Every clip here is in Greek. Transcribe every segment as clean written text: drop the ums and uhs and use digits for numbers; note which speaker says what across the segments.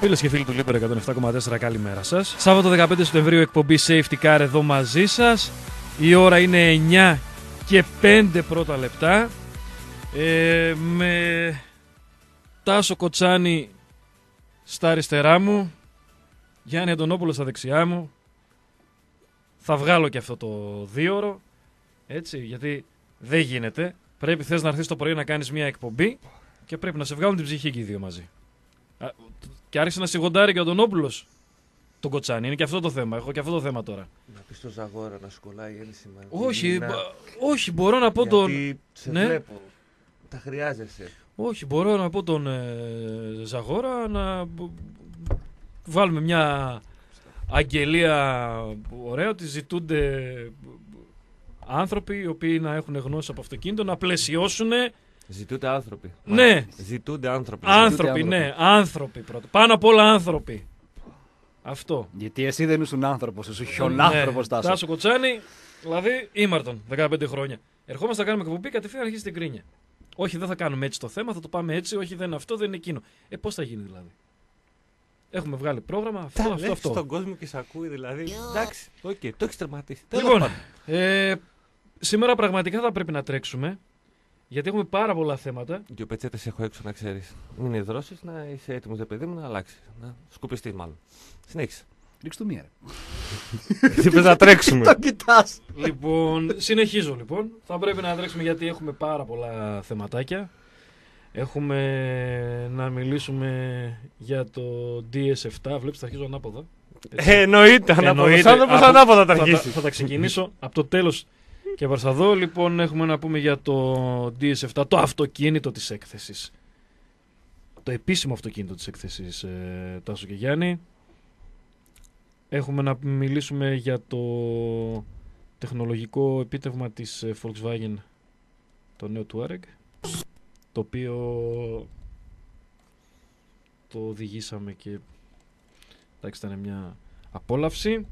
Speaker 1: Φίλες και φίλοι του Λίπερ 107,4, καλημέρα σας. Σάββατο 15 Σεπτεμβρίου, εκπομπή Safety Car εδώ μαζί σας. Η ώρα είναι 9 και 5 πρώτα λεπτά. Με Τάσο Κοτσάνη στα αριστερά μου, Γιάννη Αντωνόπουλο στα δεξιά μου. Θα βγάλω και αυτό το 2ωρο, έτσι, γιατί δεν γίνεται. Πρέπει θες να έρθεις το πρωί να κάνεις μια εκπομπή και πρέπει να σε βγάλουν την ψυχή και οι δύο μαζί. Και άρχισε να σιγοντάρει και ο Αντωνόπουλος τον Κοτσάνη. Είναι και αυτό το θέμα. Έχω και αυτό το θέμα τώρα.
Speaker 2: Να πει στο Ζαγόρα να σου κολλάει η ένσημα.
Speaker 1: Όχι, μπορώ να πω τον.
Speaker 2: Γιατί σε
Speaker 1: ναι.
Speaker 2: βλέπω. Τα χρειάζεσαι.
Speaker 1: Όχι, μπορώ να πω τον Ζαγόρα να βάλουμε μια αγγελία ωραία ότι ζητούνται άνθρωποι οι οποίοι να έχουν γνώση από αυτοκίνητο, να πλαισιώσουν.
Speaker 2: Ζητούνται άνθρωποι.
Speaker 1: Ναι.
Speaker 2: Ζητούνται άνθρωποι.
Speaker 1: Άνθρωποι, ναι. Άνθρωποι πρώτα. Πάνω απ' όλα άνθρωποι. Αυτό.
Speaker 3: Γιατί εσύ δεν ήσουν άνθρωπος, ήσουν χιονάνθρωπος, Τάσο.
Speaker 1: Τάσο Κοτσάνη, δηλαδή ήμαρτον 15 χρόνια. Ερχόμαστε να κάνουμε εκπομπή, κατευθείαν αρχίζει την κρίνια. Όχι, δεν θα κάνουμε έτσι το θέμα, θα το πάμε έτσι. Όχι, δεν είναι αυτό, δεν είναι εκείνο. Πώς θα γίνει δηλαδή. Έχουμε βγάλει πρόγραμμα, αυτό.
Speaker 2: Στον κόσμο και σε ακούει δηλαδή. Εντάξει, okay, το έχει τερματίσει.
Speaker 1: Λοιπόν, σήμερα πραγματικά θα πρέπει να τρέξουμε. Γιατί έχουμε πάρα πολλά θέματα.
Speaker 2: Δύο πετσέτες έχω έξω να ξέρεις. Μην υδρώσεις, να είσαι έτοιμος, δε παιδί μου, να αλλάξεις. Να σκουπιστείς μάλλον. Συνέχισε.
Speaker 3: Ρίξ' του μία.
Speaker 2: Τι πες να τρέξουμε.
Speaker 3: Το κοιτάς.
Speaker 1: Λοιπόν, συνεχίζω λοιπόν. Θα πρέπει να τρέξουμε γιατί έχουμε πάρα πολλά θεματάκια. Έχουμε να μιλήσουμε για το DS7. Βλέπεις, θα αρχίζω ανάποδα.
Speaker 2: Εννοείται, ανάποδα θα αρχίσει.
Speaker 1: Θα τα ξεκινήσω από το τέλος. Και προς εδώ λοιπόν έχουμε να πούμε για το DS7, το αυτοκίνητο της έκθεσης. Το επίσημο αυτοκίνητο της έκθεσης, Τάσο και Γιάννη. Έχουμε να μιλήσουμε για το τεχνολογικό επίτευγμα της Volkswagen, το νέο Touareg, το οποίο το οδηγήσαμε και εντάξει, ήταν μια απόλαυση.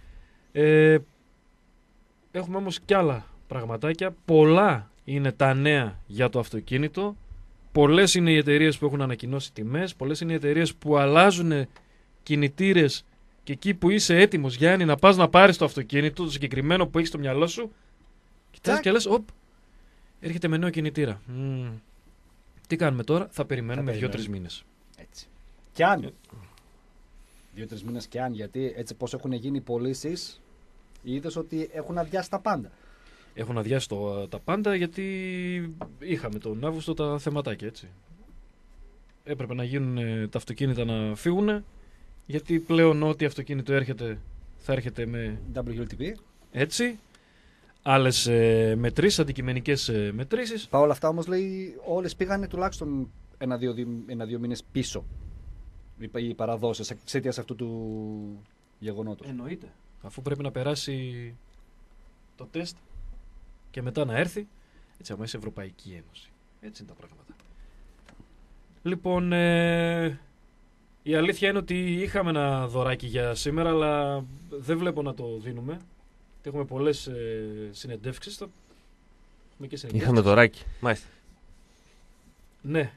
Speaker 1: Έχουμε όμως κι άλλα πραγματάκια. Πολλά είναι τα νέα για το αυτοκίνητο. Πολλές είναι οι εταιρείες που έχουν ανακοινώσει τιμές. Πολλές είναι οι εταιρείες που αλλάζουν κινητήρες. Και εκεί που είσαι έτοιμος, Γιάννη, να πας να πάρεις το αυτοκίνητο, το συγκεκριμένο που έχεις στο μυαλό σου, κοιτάς και λες, έρχεται με νέο κινητήρα. Τι κάνουμε τώρα, θα περιμένουμε 2-3 μήνες.
Speaker 3: Έτσι. Κι αν. 2-3 μήνες κι αν, γιατί έτσι πώς έχουν γίνει οι πωλήσεις. Είδες ότι έχουν αδειάσει τα πάντα.
Speaker 1: Έχουν αδειάσει τα πάντα γιατί είχαμε τον Αύγουστο τα θεματάκια, έτσι. Έπρεπε να γίνουν τα αυτοκίνητα να φύγουν, γιατί πλέον ό,τι αυτοκίνητο έρχεται θα έρχεται με
Speaker 3: WLTP.
Speaker 1: Έτσι. Άλλες μετρήσεις, αντικειμενικές μετρήσεις.
Speaker 3: Παρ' όλα αυτά όμως λέει όλες πήγανε τουλάχιστον ένα-δύο μήνες πίσω οι παραδόσεις εξαιτίας αυτού του γεγονότος.
Speaker 1: Εννοείται. Αφού πρέπει να περάσει το τεστ και μετά να έρθει, έτσι άμα είσαι Ευρωπαϊκή Ένωση. Έτσι είναι τα πράγματα. Λοιπόν, η αλήθεια είναι ότι είχαμε ένα δωράκι για σήμερα, αλλά δεν βλέπω να το δίνουμε. Έχουμε πολλές συνεντεύξεις.
Speaker 2: Είχαμε δωράκι, μάλιστα.
Speaker 1: Ναι.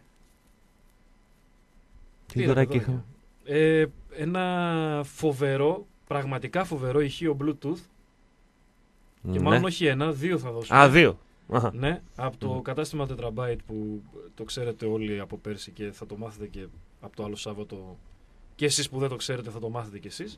Speaker 2: Τι δωράκι είχαμε?
Speaker 1: Ένα φοβερό, πραγματικά φοβερό ηχείο Bluetooth. Και μάλλον όχι ένα, 2 θα δώσουμε.
Speaker 2: Α, 2.
Speaker 1: Ναι, από το κατάστημα Tetrabyte που το ξέρετε όλοι από πέρσι και θα το μάθετε και από το άλλο Σάββατο. Και εσείς που δεν το ξέρετε θα το μάθετε κι εσείς.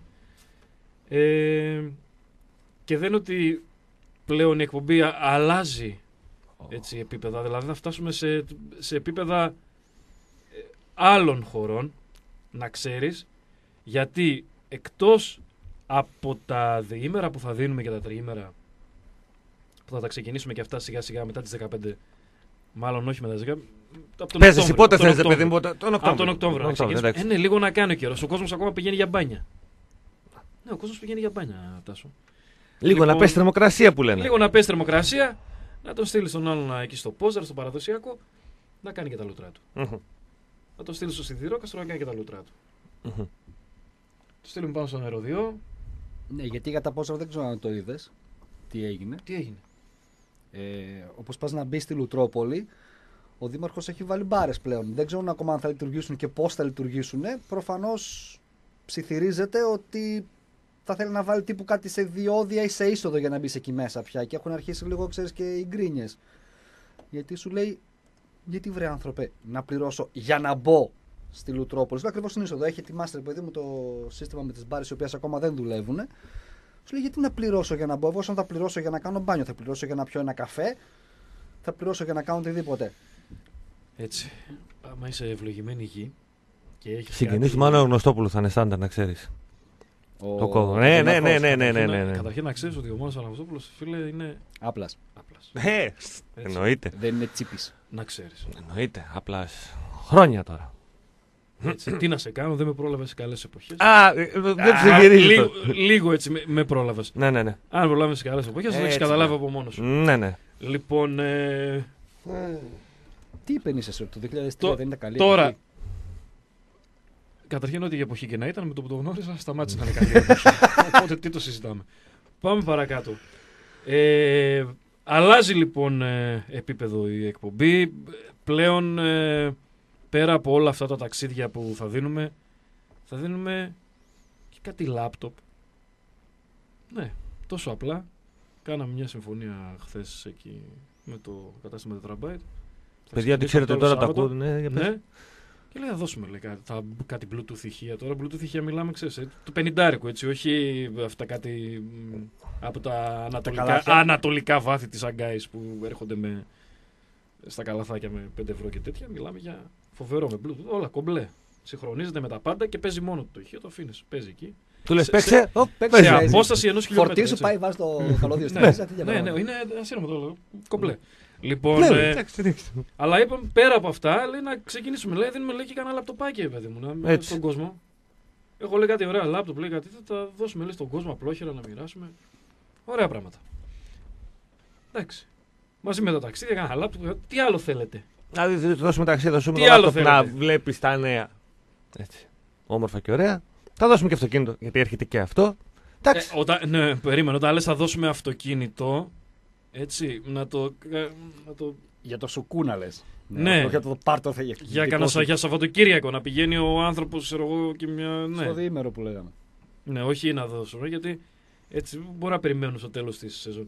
Speaker 1: Και δεν είναι ότι πλέον η εκπομπή αλλάζει έτσι, επίπεδα. Δηλαδή θα φτάσουμε σε επίπεδα άλλων χωρών, να ξέρεις, γιατί εκτός από τα διήμερα που θα δίνουμε και τα τριήμερα που θα τα ξεκινήσουμε και αυτά σιγά σιγά μετά τις 15, μάλλον όχι μετά τις 15,
Speaker 2: πες εσύ πότε θες παιδί μου, τον
Speaker 1: από τον Οκτώβριο. Είναι λίγο να κάνει ο καιρός, ο κόσμος ακόμα πηγαίνει για μπάνια. Ναι, ο κόσμος πηγαίνει για μπάνια, Τάσο.
Speaker 2: Λίγο λοιπόν, να πέσει θερμοκρασία που λένε.
Speaker 1: Λίγο να πέσει θερμοκρασία, να τον στείλει τον άλλον εκεί στο Πόζαρ, στο παραδοσιακό, να κάνει και τα λούτρα του. Να τον στείλει στο Σιδηρόκαστρο να κάνει και τα λούτρα του. Το στείλουμε πάνω στον αεροδιό.
Speaker 3: Ναι, γιατί για τα Πόζαρ δεν ξέρω αν το είδες. Τι έγινε.
Speaker 1: Τι έγινε.
Speaker 3: Όπως πας να μπει στη Λουτρόπολη, Ο Δήμαρχος έχει βάλει μπάρες πλέον. Δεν ξέρουν ακόμα αν θα λειτουργήσουν και πώς θα λειτουργήσουν. Προφανώς ψιθυρίζεται ότι θα θέλει να βάλει τύπου κάτι σε διόδια ή σε είσοδο για να μπει εκεί μέσα πια. Και έχουν αρχίσει λίγο, ξέρεις, και οι γκρίνιες. Γιατί σου λέει, γιατί βρε άνθρωπε, να πληρώσω για να μπω στη Λουτρόπολη. Ακριβώς στην είσοδο. Έχει ετοιμάσει, παιδί μου, το σύστημα με τις μπάρες οι οποίες ακόμα δεν δουλεύουν. Σου λέει, γιατί να πληρώσω για να μπω. Εγώ, αν θα πληρώσω για να κάνω μπάνιο, θα πληρώσω για να πιω ένα καφέ, θα πληρώσω για να κάνω οτιδήποτε.
Speaker 1: Έτσι. Άμα είσαι ευλογημένη γη και έχεις.
Speaker 2: Συγκινήσει μάλλον ο Γνωστόπουλος θα είναι στάνταρ, να ξέρεις. Το κόδο. Ναι.
Speaker 1: Καταρχήν να ξέρεις ότι ο μόνος Αναγνωστόπουλος, φίλε, είναι.
Speaker 3: Άπλας.
Speaker 2: Εννοείται.
Speaker 3: Δεν είναι τσίπης.
Speaker 1: Να ξέρεις.
Speaker 2: Εννοείται. Απλά χρόνια τώρα.
Speaker 1: Έτσι, τι να σε κάνω, δεν με πρόλαβες σε καλές εποχές.
Speaker 2: Δεν ξεγυρίζει.
Speaker 1: Λίγο έτσι με πρόλαβες.
Speaker 2: Ναι.
Speaker 1: Αν προλάβεις σε καλές εποχές, θα το έχεις καταλάβει από μόνος σου.
Speaker 2: Ναι.
Speaker 1: Λοιπόν.
Speaker 3: Τι είπες εσύ, το 2003 δεν ήταν καλή
Speaker 1: Τώρα.
Speaker 3: εποχή?
Speaker 1: Καταρχήν, ό,τι εποχή και να ήταν, με το που το γνώρισα, σταμάτησε να είναι καλή εποχή. Οπότε τι το συζητάμε. Πάμε παρακάτω. Αλλάζει λοιπόν επίπεδο η εκπομπή. Πλέον πέρα από όλα αυτά τα ταξίδια που θα δίνουμε και κάτι λάπτοπ. Ναι, τόσο απλά. Κάναμε μια συμφωνία χθες εκεί με το κατάστημα Tetrabyte.
Speaker 2: Παιδιά, τι ξέρετε τώρα, τα ακούω. Ναι.
Speaker 1: Και λέει, θα δώσουμε κάτι Bluetooth ηχεία. Τώρα Bluetooth ηχεία μιλάμε, ξέρεις, το 50, έτσι, όχι αυτά κάτι από τα ανατολικά βάθη της Αγκάης που έρχονται στα καλαθάκια με 5 ευρώ και τέτοια. Μιλάμε για φοβερό με Bluetooth, όλα κομπλέ. Συγχρονίζεται με τα πάντα και παίζει μόνο το ηχείο, το αφήνεις, παίζει εκεί.
Speaker 2: Του λες παίξε,
Speaker 1: σε απόσταση 1 χιλιόμετρου.
Speaker 3: Φορτίσου, πάει, βάζει το καλώδιο στην
Speaker 1: Ναι, είναι ασύρωμο το κομπλέ. Λοιπόν, αλλά είπαμε πέρα από αυτά, λέει να ξεκινήσουμε. Λέει, δίνουμε λέει, και κανένα λαπτοπάκι, παιδί μου, στον κόσμο. Έχω λέει κάτι ωραία λάπτοπ, λέει κάτι, θα τα δώσουμε λέει, στον κόσμο απλόχερα να μοιράσουμε. Ωραία πράγματα. Εντάξει. Μαζί με τα ταξίδια, κανένα λάπτοπ, τι άλλο θέλετε.
Speaker 2: Να δώσουμε ταξίδια, θα δώσουμε
Speaker 1: τι άλλο
Speaker 2: λάπτοπ να βλέπεις τα νέα. Έτσι. Όμορφα και ωραία. Θα δώσουμε και αυτοκίνητο, γιατί έρχεται και αυτό.
Speaker 1: Ναι, περίμενε, όταν λες θα δώσουμε αυτοκίνητο. Έτσι, να το.
Speaker 3: Για το σουκούνα λες.
Speaker 1: Ναι.
Speaker 3: Για το πάρτο
Speaker 1: για Σαββατοκύριακο να πηγαίνει ο άνθρωπος και μια. Ναι.
Speaker 3: Στο διήμερο που λέγαμε.
Speaker 1: Ναι, όχι να δώσουμε, γιατί έτσι μπορεί να περιμένουν στο τέλος της σεζόν.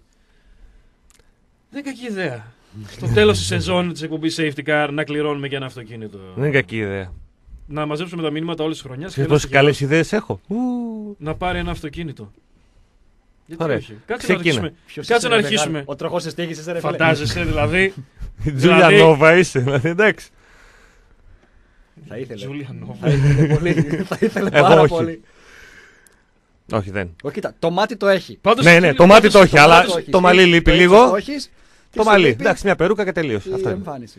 Speaker 1: Δεν είναι κακή ιδέα. Στο τέλος της σεζόν της εκπομπής Safety Car να κληρώνουμε και ένα αυτοκίνητο.
Speaker 2: Δεν είναι κακή ιδέα.
Speaker 1: Να μαζέψουμε τα μηνύματα όλης της χρονιάς.
Speaker 2: Και τόσες καλές ιδέες έχω.
Speaker 1: Να πάρει ένα αυτοκίνητο. Γιατί
Speaker 2: ωραία.
Speaker 1: όχι. Κάτσε να αρχίσουμε.
Speaker 3: Ο τροχός της τύχης, ρε.
Speaker 1: Φαντάζεσαι δηλαδή.
Speaker 2: Τζούλια Νόβα είσαι, δηλαδή εντάξει.
Speaker 3: Θα ήθελε.
Speaker 1: Τζούλια Νόβα.
Speaker 3: Θα ήθελε πάρα πολύ.
Speaker 2: Όχι, δεν.
Speaker 3: Όχι, κοίτα, το μάτι το έχει.
Speaker 2: Ναι, το μάτι το έχει, αλλά το μαλλί λείπει λίγο. Το μαλλί. Εντάξει, μια περούκα και τελείωσε.
Speaker 3: Η εμφάνιση.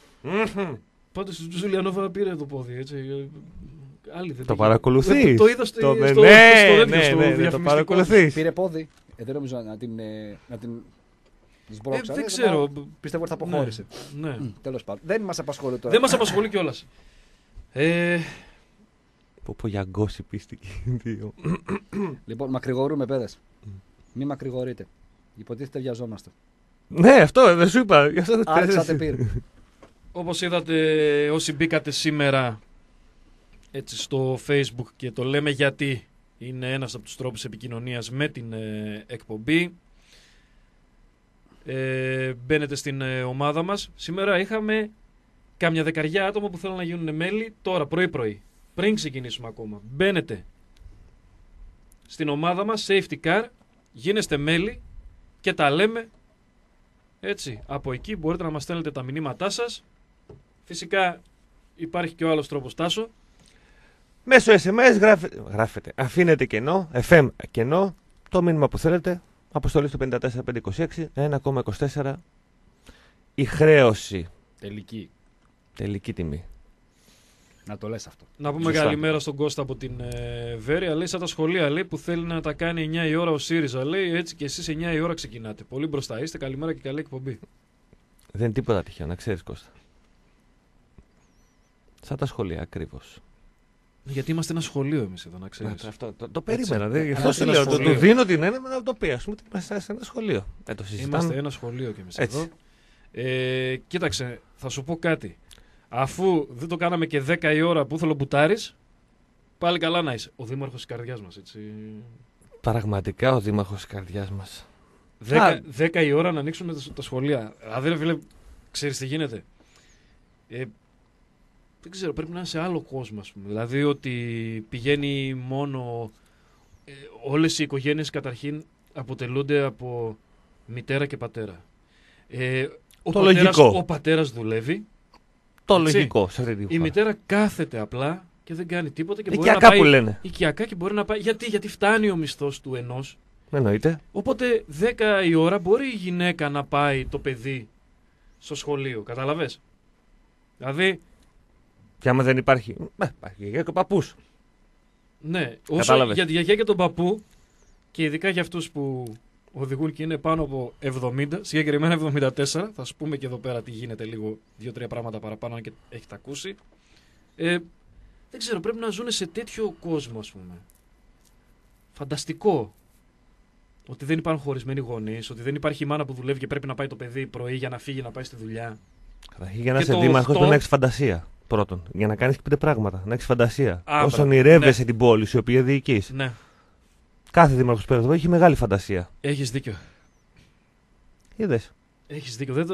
Speaker 1: Πάντως η Τζούλια Νόβα πήρε το πόδι, έτσι.
Speaker 2: Το παρακολουθείς.
Speaker 1: Το είδα στο
Speaker 2: ναι, το παρακολουθείς.
Speaker 3: Πήρε πόδι. Δεν νομίζω να την σμπρώξα.
Speaker 1: Δεν ξέρω.
Speaker 3: Πιστεύω ότι θα αποχώρησε.
Speaker 1: Ναι.
Speaker 3: Τέλος πάντων. Δεν μας απασχολεί τώρα.
Speaker 1: Δεν μας απασχολεί κιόλας.
Speaker 2: Πω για γκόσι πίστηκε.
Speaker 3: Λοιπόν, μακρηγορούμε παιδες. Μη μακρηγορείτε. Υποτίθεται βιαζόμαστε.
Speaker 2: Ναι, αυτό δεν σου είπα.
Speaker 3: Άρχισατε πήρ.
Speaker 1: Όπως είδατε όσοι μπήκατε σήμερα έτσι, στο Facebook και το λέμε γιατί είναι ένας από τους τρόπους επικοινωνίας με την εκπομπή. Μπαίνετε στην ομάδα μας. Σήμερα είχαμε κάμια δεκαριά άτομα που θέλουν να γίνουν μέλη τώρα πρωί-πρωί. Πριν ξεκινήσουμε ακόμα. Μπαίνετε στην ομάδα μας Safety Car, γίνεστε μέλη και τα λέμε έτσι. Από εκεί μπορείτε να μας στέλνετε τα μηνύματά σας. Φυσικά υπάρχει και ο άλλος τρόπος, Τάσο.
Speaker 2: Μέσω SMS γράφετε. Αφήνετε κενό, FM κενό, το μήνυμα που θέλετε. Αποστολή στο 54526, 1,24. Η χρέωση. Τελική τιμή.
Speaker 3: Να το λες αυτό.
Speaker 1: Να πούμε καλημέρα στον Κώστα από την Βέρεια. Λέει σαν τα σχολεία λέει, που θέλει να τα κάνει 9 η ώρα ο ΣΥΡΙΖΑ. Λέει έτσι και εσείς 9 η ώρα ξεκινάτε. Πολύ μπροστά είστε. Καλημέρα και καλή εκπομπή.
Speaker 2: Δεν είναι τίποτα τυχαίο, να ξέρεις Κώστα. Σαν τα σχολεία ακριβώς.
Speaker 1: Γιατί είμαστε ένα σχολείο εμείς εδώ, να ξέρεις.
Speaker 2: Το περίμενα. Γι' αυτό σου λέω. Του δίνω την έννοια να το πει. Ας πούμε ότι είμαστε σε ένα σχολείο.
Speaker 1: Είμαστε ένα σχολείο κι εμείς εδώ. Κοίταξε, θα σου πω κάτι. Αφού δεν το κάναμε και 10 η ώρα που θέλω μπουτάρεις, πάλι καλά να είσαι. Ο δήμαρχος της καρδιάς μας, έτσι.
Speaker 2: Πραγματικά ο δήμαρχος της καρδιάς μας.
Speaker 1: 10 η ώρα να ανοίξουμε τα σχολεία. Δηλαδή, φίλε, ξέρεις τι γίνεται. Δεν ξέρω, πρέπει να είναι σε άλλο κόσμο, ας πούμε. Δηλαδή ότι πηγαίνει μόνο... όλες οι οικογένειες καταρχήν αποτελούνται από μητέρα και πατέρα. Ο πατέρας δουλεύει.
Speaker 2: Το
Speaker 1: έτσι,
Speaker 2: λογικό σε αυτή τη φορά.
Speaker 1: Η μητέρα κάθεται απλά και δεν κάνει τίποτα και μπορεί
Speaker 2: οικιακά
Speaker 1: να πάει...
Speaker 2: που λένε.
Speaker 1: Οικιακά και μπορεί να πάει... Γιατί φτάνει ο μισθός του ενός.
Speaker 2: Εννοείται.
Speaker 1: Οπότε 10 η ώρα μπορεί η γυναίκα να πάει το παιδί στο σχολείο. Καταλαβες. Δηλαδή...
Speaker 2: Και άμα δεν υπάρχει... υπάρχει και ο παππούς.
Speaker 1: Ναι, όσο για τη γιαγιά και τον παππού και ειδικά για αυτούς που οδηγούν και είναι πάνω από 70, συγκεκριμένα 74, θα σου πούμε και εδώ πέρα τι γίνεται λίγο, 2-3 πράγματα παραπάνω αν και έχετε ακούσει. Δεν ξέρω, πρέπει να ζουν σε τέτοιο κόσμο, ας πούμε. Φανταστικό. Ότι δεν υπάρχουν χωρισμένοι γονείς, ότι δεν υπάρχει η μάνα που δουλεύει και πρέπει να πάει το παιδί πρωί για να φύγει να πάει στη δουλειά.
Speaker 2: Για να είσαι δήμαρχος πρέπει να έχεις φαντασία. Πρώτον, για να κάνεις και 5 πράγματα. Να έχεις φαντασία. Όσο ονειρεύεσαι την πόλη σου, η οποία διοικείς. Ναι. Κάθε δήμαρχος πέρα εδώ έχει μεγάλη φαντασία.
Speaker 1: Έχεις δίκιο.
Speaker 2: Είδες.
Speaker 1: Έχεις δίκιο. Δεν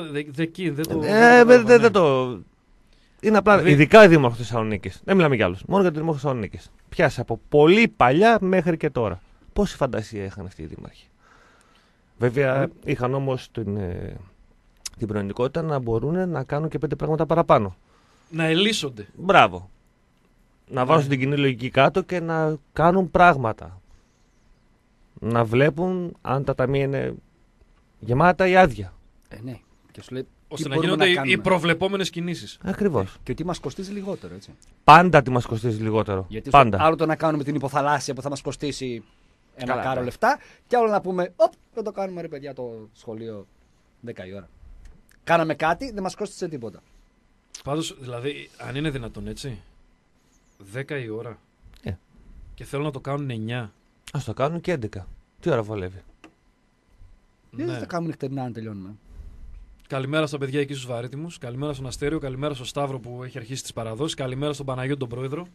Speaker 2: το. Είναι απλά. Ειδικά ο δήμαρχος της Θεσσαλονίκης. Δεν μιλάμε για άλλους. Μόνο για τον δήμαρχο της Θεσσαλονίκης. Πιάσε από πολύ παλιά μέχρι και τώρα. Πόση φαντασία είχαν αυτοί οι δήμαρχοι. Βέβαια είχαν όμως την προνοητικότητα να μπορούν να κάνουν και 5 πράγματα παραπάνω.
Speaker 1: Να ελίσσονται.
Speaker 2: Μπράβο. Να βάζουν την κοινή λογική κάτω και να κάνουν πράγματα. Να βλέπουν αν τα ταμεία είναι γεμάτα ή άδεια.
Speaker 3: Ναι. Και σου λέει,
Speaker 1: ώστε να γίνονται οι προβλεπόμενες κινήσεις.
Speaker 2: Ακριβώς.
Speaker 3: Και ότι μας κοστίζει λιγότερο, έτσι.
Speaker 2: Πάντα τι μας κοστίζει λιγότερο.
Speaker 3: Γιατί
Speaker 2: πάντα.
Speaker 3: Άλλο το να κάνουμε την υποθαλάσσια που θα μας κοστίσει ένα κάρο λεφτά, και άλλο να πούμε, δεν το κάνουμε ρε παιδιά το σχολείο 10 η ώρα. Κάναμε κάτι, δεν μας κόστησε τίποτα.
Speaker 1: Πάντως, δηλαδή, αν είναι δυνατόν έτσι, 10 η ώρα και θέλουν να το κάνουν 9.
Speaker 2: Ας το κάνουν και 11. Τι ώρα βολεύει.
Speaker 3: Δεν θα κάνουν νυχτερινά να τελειώνουμε.
Speaker 1: Καλημέρα στα παιδιά εκεί στους Βαρύτιμους. Καλημέρα στον Αστέριο. Καλημέρα στον Σταύρο που έχει αρχίσει τις παραδόσεις. Καλημέρα στον Παναγιώτη τον Πρόεδρο.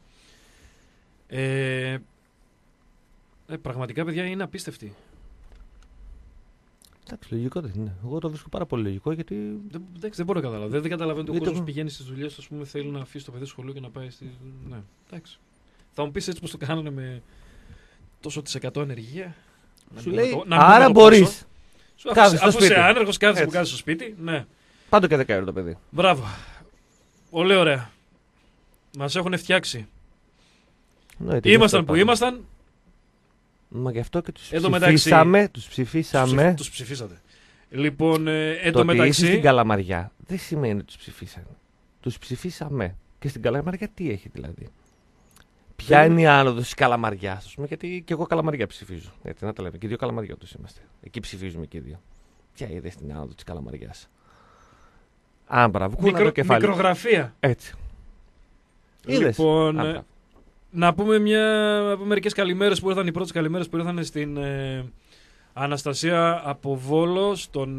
Speaker 1: Πραγματικά, παιδιά, είναι απίστευτοι.
Speaker 2: Εντάξει, λογικό δεν είναι. Εγώ το βρίσκω πάρα πολύ λογικό γιατί.
Speaker 1: Δεν μπορώ να καταλάβω. Δεν καταλαβαίνω ότι ο κόσμος πηγαίνει στις δουλειές, ας πούμε, θέλει να αφήσει το παιδί στο σχολείο και να πάει στη. Ναι, εντάξει. Θα μου πεις έτσι πως το κάνανε με τόσο της 100 ενεργεία.
Speaker 2: Σου λέει, άρα μπορείς.
Speaker 1: Αφού είσαι άνεργος, κάθεσαι που κάθεσαι στο σπίτι. Ναι.
Speaker 2: Πάντο και 10 ευρώ το παιδί.
Speaker 1: Μπράβο. Πολύ ωραία. Μας έχουν φτιάξει. Ήμασταν που ήμασταν.
Speaker 2: Μα γι' αυτό και τους ψηφίσαμε.
Speaker 1: Τους ψηφίσατε. Λοιπόν,
Speaker 2: το ότι είσαι στην Καλαμαριά δεν σημαίνει ότι τους ψηφίσανε. Τους ψηφίσαμε. Και στην Καλαμαριά τι έχει δηλαδή. Ποια είναι η άνοδος της Καλαμαριάς, ας πούμε, γιατί και εγώ Καλαμαριά ψηφίζω. Έτσι, να τα λέμε. Και δύο Καλαμαριώτες είμαστε. Εκεί ψηφίζουμε και οι δύο. Ποια είδες την άνοδο της Καλαμαριάς. Μπράβο, κούνα το κεφάλι.
Speaker 1: Μικρογραφία.
Speaker 2: Έτσι.
Speaker 1: Λοιπόν, να πούμε μερικές καλημέρες που ήρθαν, οι πρώτες καλημέρες που ήρθαν στην Αναστασία από Βόλο,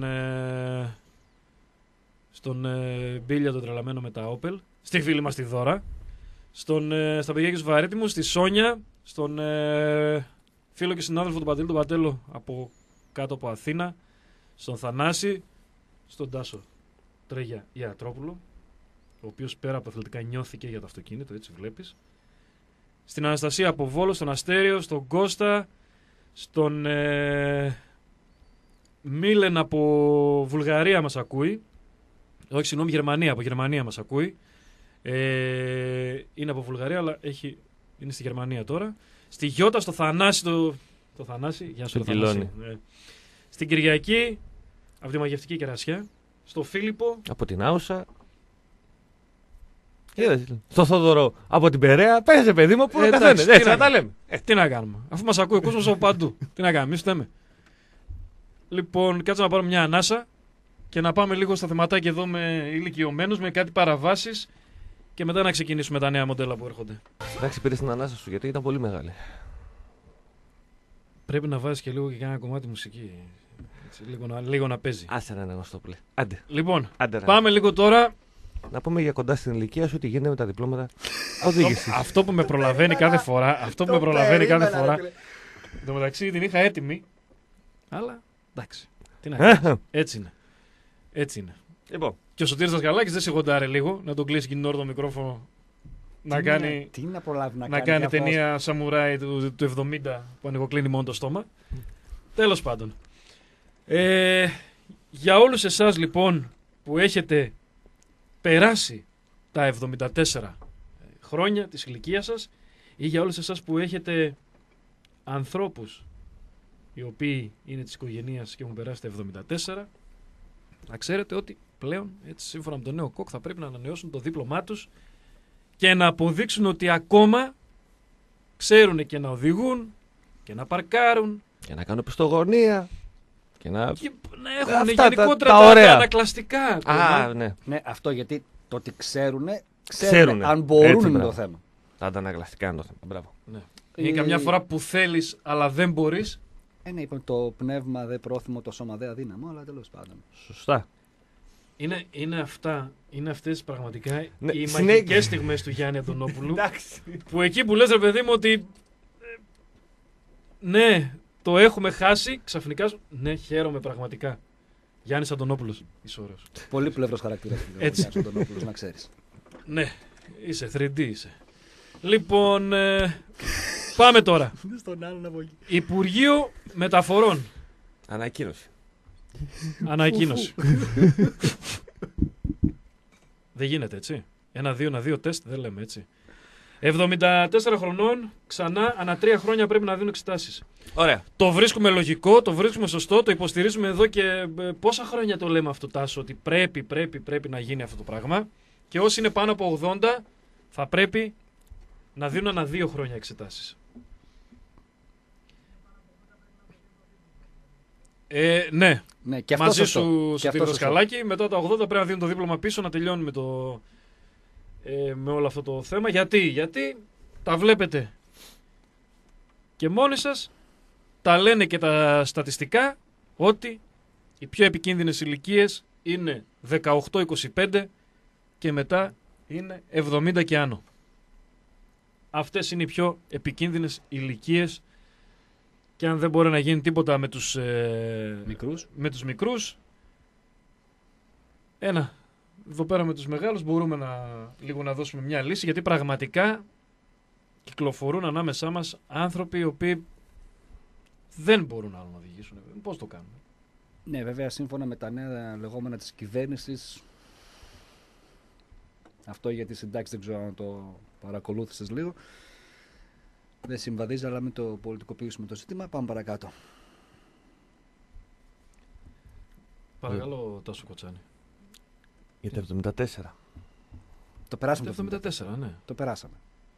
Speaker 1: στον Μπίλια τον τρελαμένο με τα Opel, στη φίλη μας τη Δώρα, στα παιδιά και στους Βαρύτιμους, στη Σόνια, στον φίλο και συνάδελφο του Παντελή, τον Πατέλο από κάτω από Αθήνα, στον Θανάση, στον Τάσο Τρέγια Ιατρόπουλο, ο οποίος πέρα από αθλητικά νιώθηκε για το αυτοκίνητο, έτσι βλέπεις. Στην Αναστασία από Βόλο, στον Αστέριο, στον Κώστα, στον Μίλεν από Βουλγαρία μας ακούει. Όχι, συγγνώμη, Γερμανία, από Γερμανία μας ακούει. Είναι από Βουλγαρία, αλλά είναι στη Γερμανία τώρα. Στη Γιώτα, στο Θανάση, το Θανάση, γεια σου, το Θανάση. Στην Κυριακή, από τη Μαγευτική Κερασιά. Στο Φίλιππο.
Speaker 2: Από την Άουσα. Στο Θόδωρο από την Περαία. Πες παιδί μου, πού να καθένες. Έτσι να τα λέμε.
Speaker 1: Τι να κάνουμε. Αφού μας ακούει ο κόσμος από παντού. Τι να κάνουμε, εμείς φταίμε. Λοιπόν, κάτσε να πάρουμε μια ανάσα και να πάμε λίγο στα θεματάκια εδώ με ηλικιωμένους, με κάτι παραβάσεις και μετά να ξεκινήσουμε τα νέα μοντέλα που έρχονται.
Speaker 2: Εντάξει, πήρες την ανάσα σου γιατί ήταν πολύ μεγάλη.
Speaker 1: Πρέπει να βάζεις και λίγο και ένα κομμάτι μουσική. Έτσι, λίγο να παίζει.
Speaker 2: Άσε να είναι Γνωστόπουλε. Άντε.
Speaker 1: Λοιπόν,
Speaker 2: Άντε, ρε.
Speaker 1: πάμε λίγο τώρα.
Speaker 2: Να πούμε για κοντά στην ηλικία σου ότι γίνεται με τα διπλώματα οδήγηση.
Speaker 1: Αυτό που με προλαβαίνει κάθε φορά. Αυτό που με προλαβαίνει κάθε φορά. Εν τω μεταξύ την είχα έτοιμη. Αλλά εντάξει. Τι να κάνεις. Έτσι είναι. Έτσι είναι.
Speaker 2: Λοιπόν,
Speaker 1: Και ο Σωτήρης Δασκαλάκης δεν σιγοντάρε λίγο να τον κλείσει εκείνη την ώρα το μικρόφωνο να κάνει.
Speaker 3: Τι να προλάβει
Speaker 1: Να κάνει ταινία σαμουράι του 70 που ανοιγοκλίνει μόνο το στόμα. Τέλος πάντων. Για όλους εσάς λοιπόν που έχετε περάσει τα 74 χρόνια της ηλικίας σας ή για όλους εσάς που έχετε ανθρώπους οι οποίοι είναι της οικογένειας και έχουν περάσει τα 74, να ξέρετε ότι πλέον, έτσι, σύμφωνα με τον νέο ΚΟΚ, θα πρέπει να ανανεώσουν το δίπλωμά τους και να αποδείξουν ότι ακόμα ξέρουν και να οδηγούν και να παρκάρουν
Speaker 2: και να κάνω πιστογωνία. Και να
Speaker 1: έχουν
Speaker 2: αυτά,
Speaker 1: γενικότερα
Speaker 2: τα
Speaker 1: τα
Speaker 2: ωραία.
Speaker 1: ανακλαστικά.
Speaker 2: Α, ναι.
Speaker 3: Ναι, αυτό γιατί το ότι ξέρουνε,
Speaker 2: Ξέρουνε.
Speaker 3: αν μπορούν
Speaker 2: Έτσι,
Speaker 3: είναι το
Speaker 2: μπράβο.
Speaker 3: θέμα.
Speaker 2: Τα αντανακλαστικά είναι το θέμα. Μπράβο.
Speaker 1: Ναι. Είναι καμιά φορά που θέλεις αλλά δεν μπορείς.
Speaker 3: Ναι, είπαμε το πνεύμα δε πρόθυμο, το σώμα δε αδύναμο, αλλά τέλος πάντων.
Speaker 2: Σωστά.
Speaker 1: Είναι αυτές πραγματικά
Speaker 2: Ναι,
Speaker 1: οι
Speaker 2: συνέχεια.
Speaker 1: μαγικές στιγμές του Γιάννη Αντωνόπουλου.
Speaker 2: Εντάξει.
Speaker 1: Που εκεί που λες ρε παιδί μου ότι ναι, το έχουμε χάσει, ξαφνικά ναι, χαίρομαι πραγματικά. Γιάννης Αντωνόπουλος, είσαι ωραίος.
Speaker 3: Πολύ πλευρός χαρακτήρας.
Speaker 1: Έτσι.
Speaker 3: Να ξέρεις.
Speaker 1: Ναι, είσαι 3D είσαι. Λοιπόν, πάμε τώρα.
Speaker 3: Στον άλλον από εκεί.
Speaker 1: Υπουργείο Μεταφορών.
Speaker 2: Ανακοίνωση.
Speaker 1: Ανακοίνωση. Δεν γίνεται έτσι. 1-2 τεστ δεν λέμε έτσι. 74 χρονών, ξανά ανά 3 χρόνια πρέπει να δίνουν εξετάσεις.
Speaker 2: Ωραία.
Speaker 1: Το βρίσκουμε λογικό, το βρίσκουμε σωστό, το υποστηρίζουμε εδώ και πόσα χρόνια το λέμε αυτό, Τάσο, ότι πρέπει να γίνει αυτό το πράγμα. Και όσοι είναι πάνω από 80 θα πρέπει να δίνουν ανά 2 χρόνια εξετάσεις. Ναι,
Speaker 3: Ναι, και αυτό
Speaker 1: μαζί
Speaker 3: σωστό.
Speaker 1: σου
Speaker 3: Και
Speaker 1: στο
Speaker 3: αυτό
Speaker 1: δασκαλάκι, μετά τα 80 πρέπει να δίνουν το δίπλωμα πίσω, να τελειώνουμε με όλο αυτό το θέμα. Γιατί τα βλέπετε και μόνοι σας, τα λένε και τα στατιστικά ότι οι πιο επικίνδυνες ηλικίες είναι 18-25 και μετά είναι 70 και άνω. Αυτές είναι οι πιο επικίνδυνες ηλικίες και αν δεν μπορεί να γίνει τίποτα με τους μικρούς, εδώ πέρα με τους μεγάλους μπορούμε λίγο να δώσουμε μια λύση, γιατί πραγματικά κυκλοφορούν ανάμεσά μας άνθρωποι οι οποίοι δεν μπορούν άλλο να οδηγήσουν. Πώς το κάνουν.
Speaker 3: Ναι, βέβαια, σύμφωνα με τα νέα λεγόμενα της κυβέρνησης, αυτό για τη συντάξη δεν ξέρω αν το παρακολούθησες λίγο, δεν συμβαδίζει, αλλά μην το πολιτικοποιήσουμε το ζήτημα. Πάμε παρακάτω.
Speaker 1: Παρακαλώ, Τάσο Κοτσάνη.
Speaker 2: Για τα 74.
Speaker 3: Το περάσαμε.
Speaker 1: Το 74, ναι.
Speaker 3: Το περάσαμε.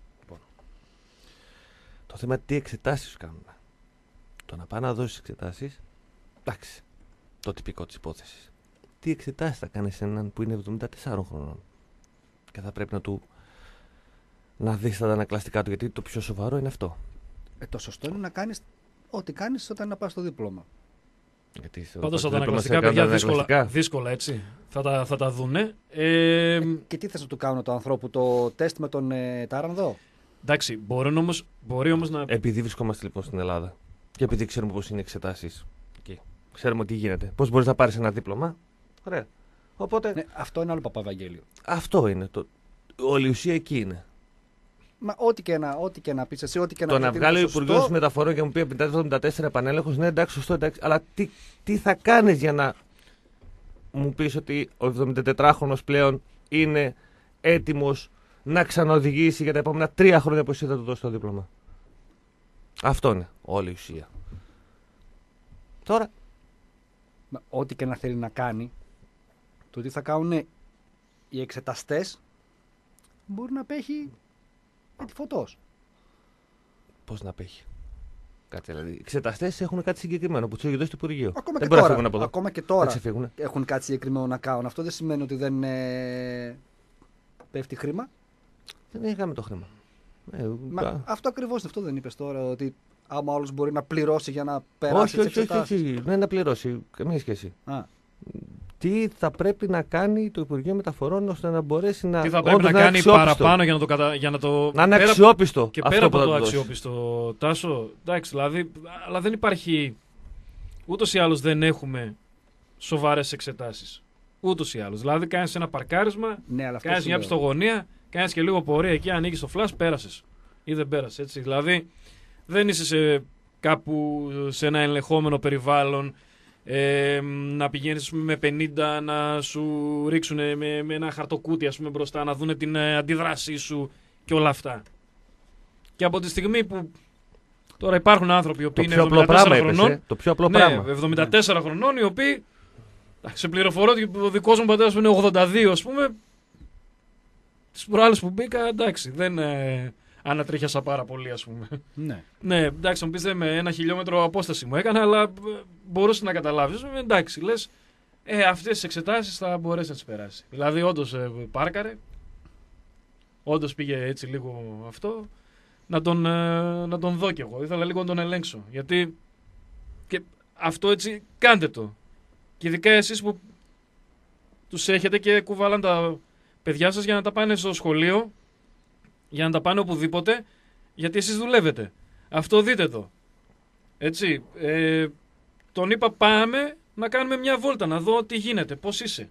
Speaker 2: Το θέμα τι εξετάσεις κάνουμε. Το να πάει να δώσεις εξετάσεις, εντάξει, το τυπικό της υπόθεσης. Τι εξετάσεις θα κάνεις σε έναν που είναι 74 χρονών και θα πρέπει να δεις τα ανακλαστικά του, γιατί το πιο σοβαρό είναι αυτό.
Speaker 3: Το σωστό είναι να κάνεις ό,τι κάνεις όταν να πας στο δίπλωμα.
Speaker 1: Πάντως τα ανακλαστικά, παιδιά, δύσκολα έτσι. Θα τα δούνε.
Speaker 3: Και τι θες να του κάνω το ανθρώπου, το τεστ με τον Τάρανδο?
Speaker 1: Εντάξει, μπορεί όμως να...
Speaker 2: Επειδή βρισκόμαστε λοιπόν στην Ελλάδα και επειδή ξέρουμε πώς είναι οι εξετάσεις εκεί, ξέρουμε τι γίνεται, πώς μπορείς να πάρεις ένα δίπλωμα. Ωραία. Οπότε...
Speaker 3: Ναι, αυτό είναι άλλο Παπαβαγγέλιο.
Speaker 2: Αυτό είναι. Όλη η ουσία εκεί είναι.
Speaker 3: Μα ό,τι και να πεις εσύ, ό,τι και να
Speaker 2: Το
Speaker 3: πεις.
Speaker 2: να βγάλει ο Υπουργός Μεταφορών και μου πει 74 επανέλεγχος, ναι, εντάξει, σωστό, εντάξει. Αλλά τι θα κάνεις για να μου πεις ότι ο 74χρονος πλέον είναι έτοιμος να ξαναοδηγήσει για τα επόμενα 3 χρόνια που εσύ θα του δώσει το δίπλωμα. Αυτό είναι όλη η ουσία. Τώρα.
Speaker 3: Ό,τι και να θέλει να κάνει, το τι θα κάνουν οι εξεταστές μπορεί να απέχει με τη φωτός.
Speaker 2: Πώς να απέχει. Κάτι δηλαδή. Οι εξεταστές έχουν κάτι συγκεκριμένο που τους έχει δώσει το Υπουργείο.
Speaker 3: Ακόμα και τώρα έχουν κάτι συγκεκριμένο να κάνουν. Αυτό δεν σημαίνει ότι δεν πέφτει χρήμα.
Speaker 2: Δεν είχαμε το χρήμα.
Speaker 3: Αυτό ακριβώς είναι, αυτό δεν είπες τώρα, ότι άμα όλος μπορεί να πληρώσει για να περάσει τις εξετάσεις.
Speaker 2: Όχι, δεν είναι να πληρώσει, καμία σχέση. Τι θα πρέπει να κάνει το Υπουργείο Μεταφορών ώστε να μπορέσει να.
Speaker 1: Τι θα πρέπει να κάνει παραπάνω για να το.
Speaker 2: Να είναι αξιόπιστο.
Speaker 1: Και πέρα από το αξιόπιστο, Τάσο. Εντάξει, δηλαδή. Αλλά δεν υπάρχει. Ούτως ή άλλως δεν έχουμε σοβαρές εξετάσεις. Ούτως ή άλλως. Δηλαδή κάνεις ένα παρκάρισμα, κάνεις μια πιστογωνία, κάνεις και λίγο πορεία εκεί, ανοίγεις το φλας, πέρασες. Ή δεν πέρασες. Έτσι. Δηλαδή δεν είσαι κάπου σε ένα ελεγχόμενο περιβάλλον. Να πηγαίνεις με 50 να σου ρίξουν με ένα χαρτοκούτι ας πούμε, μπροστά, να δουν την αντίδρασή σου και όλα αυτά. Και από τη στιγμή που τώρα υπάρχουν άνθρωποι οι οποίοι είναι 74 χρονών,
Speaker 2: το πιο απλό πράγμα.
Speaker 1: 74 χρονών, οι οποίοι σε πληροφορώ ότι ο δικός μου πατέρας είναι 82 ας πούμε, τις προάλλες που μπήκα, εντάξει, δεν ανατρίχιασα πάρα πολύ, ας πούμε. Ναι, εντάξει, μου πεις με 1 χιλιόμετρο απόσταση μου έκανα, αλλά μπορούσε να καταλάβεις. Εντάξει, λες, αυτές τις εξετάσεις θα μπορέσει να τις περάσει. Δηλαδή, όντως πάρκαρε, όντως πήγε έτσι λίγο αυτό, να τον δω κι εγώ. Ήθελα λίγο να τον ελέγξω. Γιατί και αυτό έτσι κάντε το. Και ειδικά εσείς που τους έχετε και κουβάλαν τα παιδιά σας για να τα πάνε στο σχολείο, για να τα πάνε οπουδήποτε, γιατί εσείς δουλεύετε. Αυτό δείτε το. Έτσι. Τον είπα πάμε να κάνουμε μια βόλτα, να δω τι γίνεται, πώς είσαι.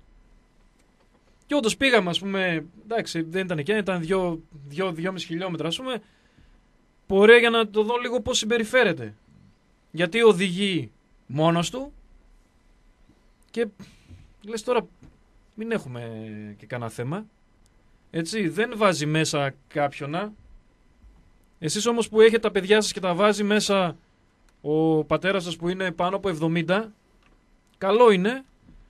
Speaker 1: Και όντως πήγαμε, ας πούμε, εντάξει, δεν ήταν εκεί, ήταν 2,5 χιλιόμετρα, ας πούμε, πορεία για να το δω λίγο πώς συμπεριφέρεται. Γιατί οδηγεί μόνος του και λες τώρα μην έχουμε και κανένα θέμα. Έτσι, δεν βάζει μέσα κάποιον. Εσείς όμως που έχετε τα παιδιά σας και τα βάζει μέσα ο πατέρας σας που είναι πάνω από 70, καλό είναι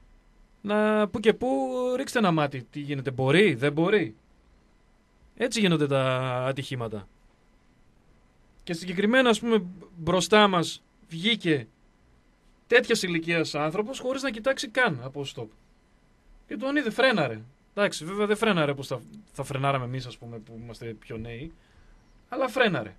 Speaker 1: να που και που ρίξτε ένα μάτι. Τι γίνεται, μπορεί, δεν μπορεί. Έτσι γίνονται τα ατυχήματα. Και συγκεκριμένα, ας πούμε, μπροστά μας βγήκε τέτοιας ηλικίας άνθρωπος χωρίς να κοιτάξει καν από stop. Και τον είδε, φρέναρε. Εντάξει, βέβαια δεν φρέναρε όπως θα φρενάραμε εμείς, ας πούμε, που είμαστε πιο νέοι, αλλά φρέναρε.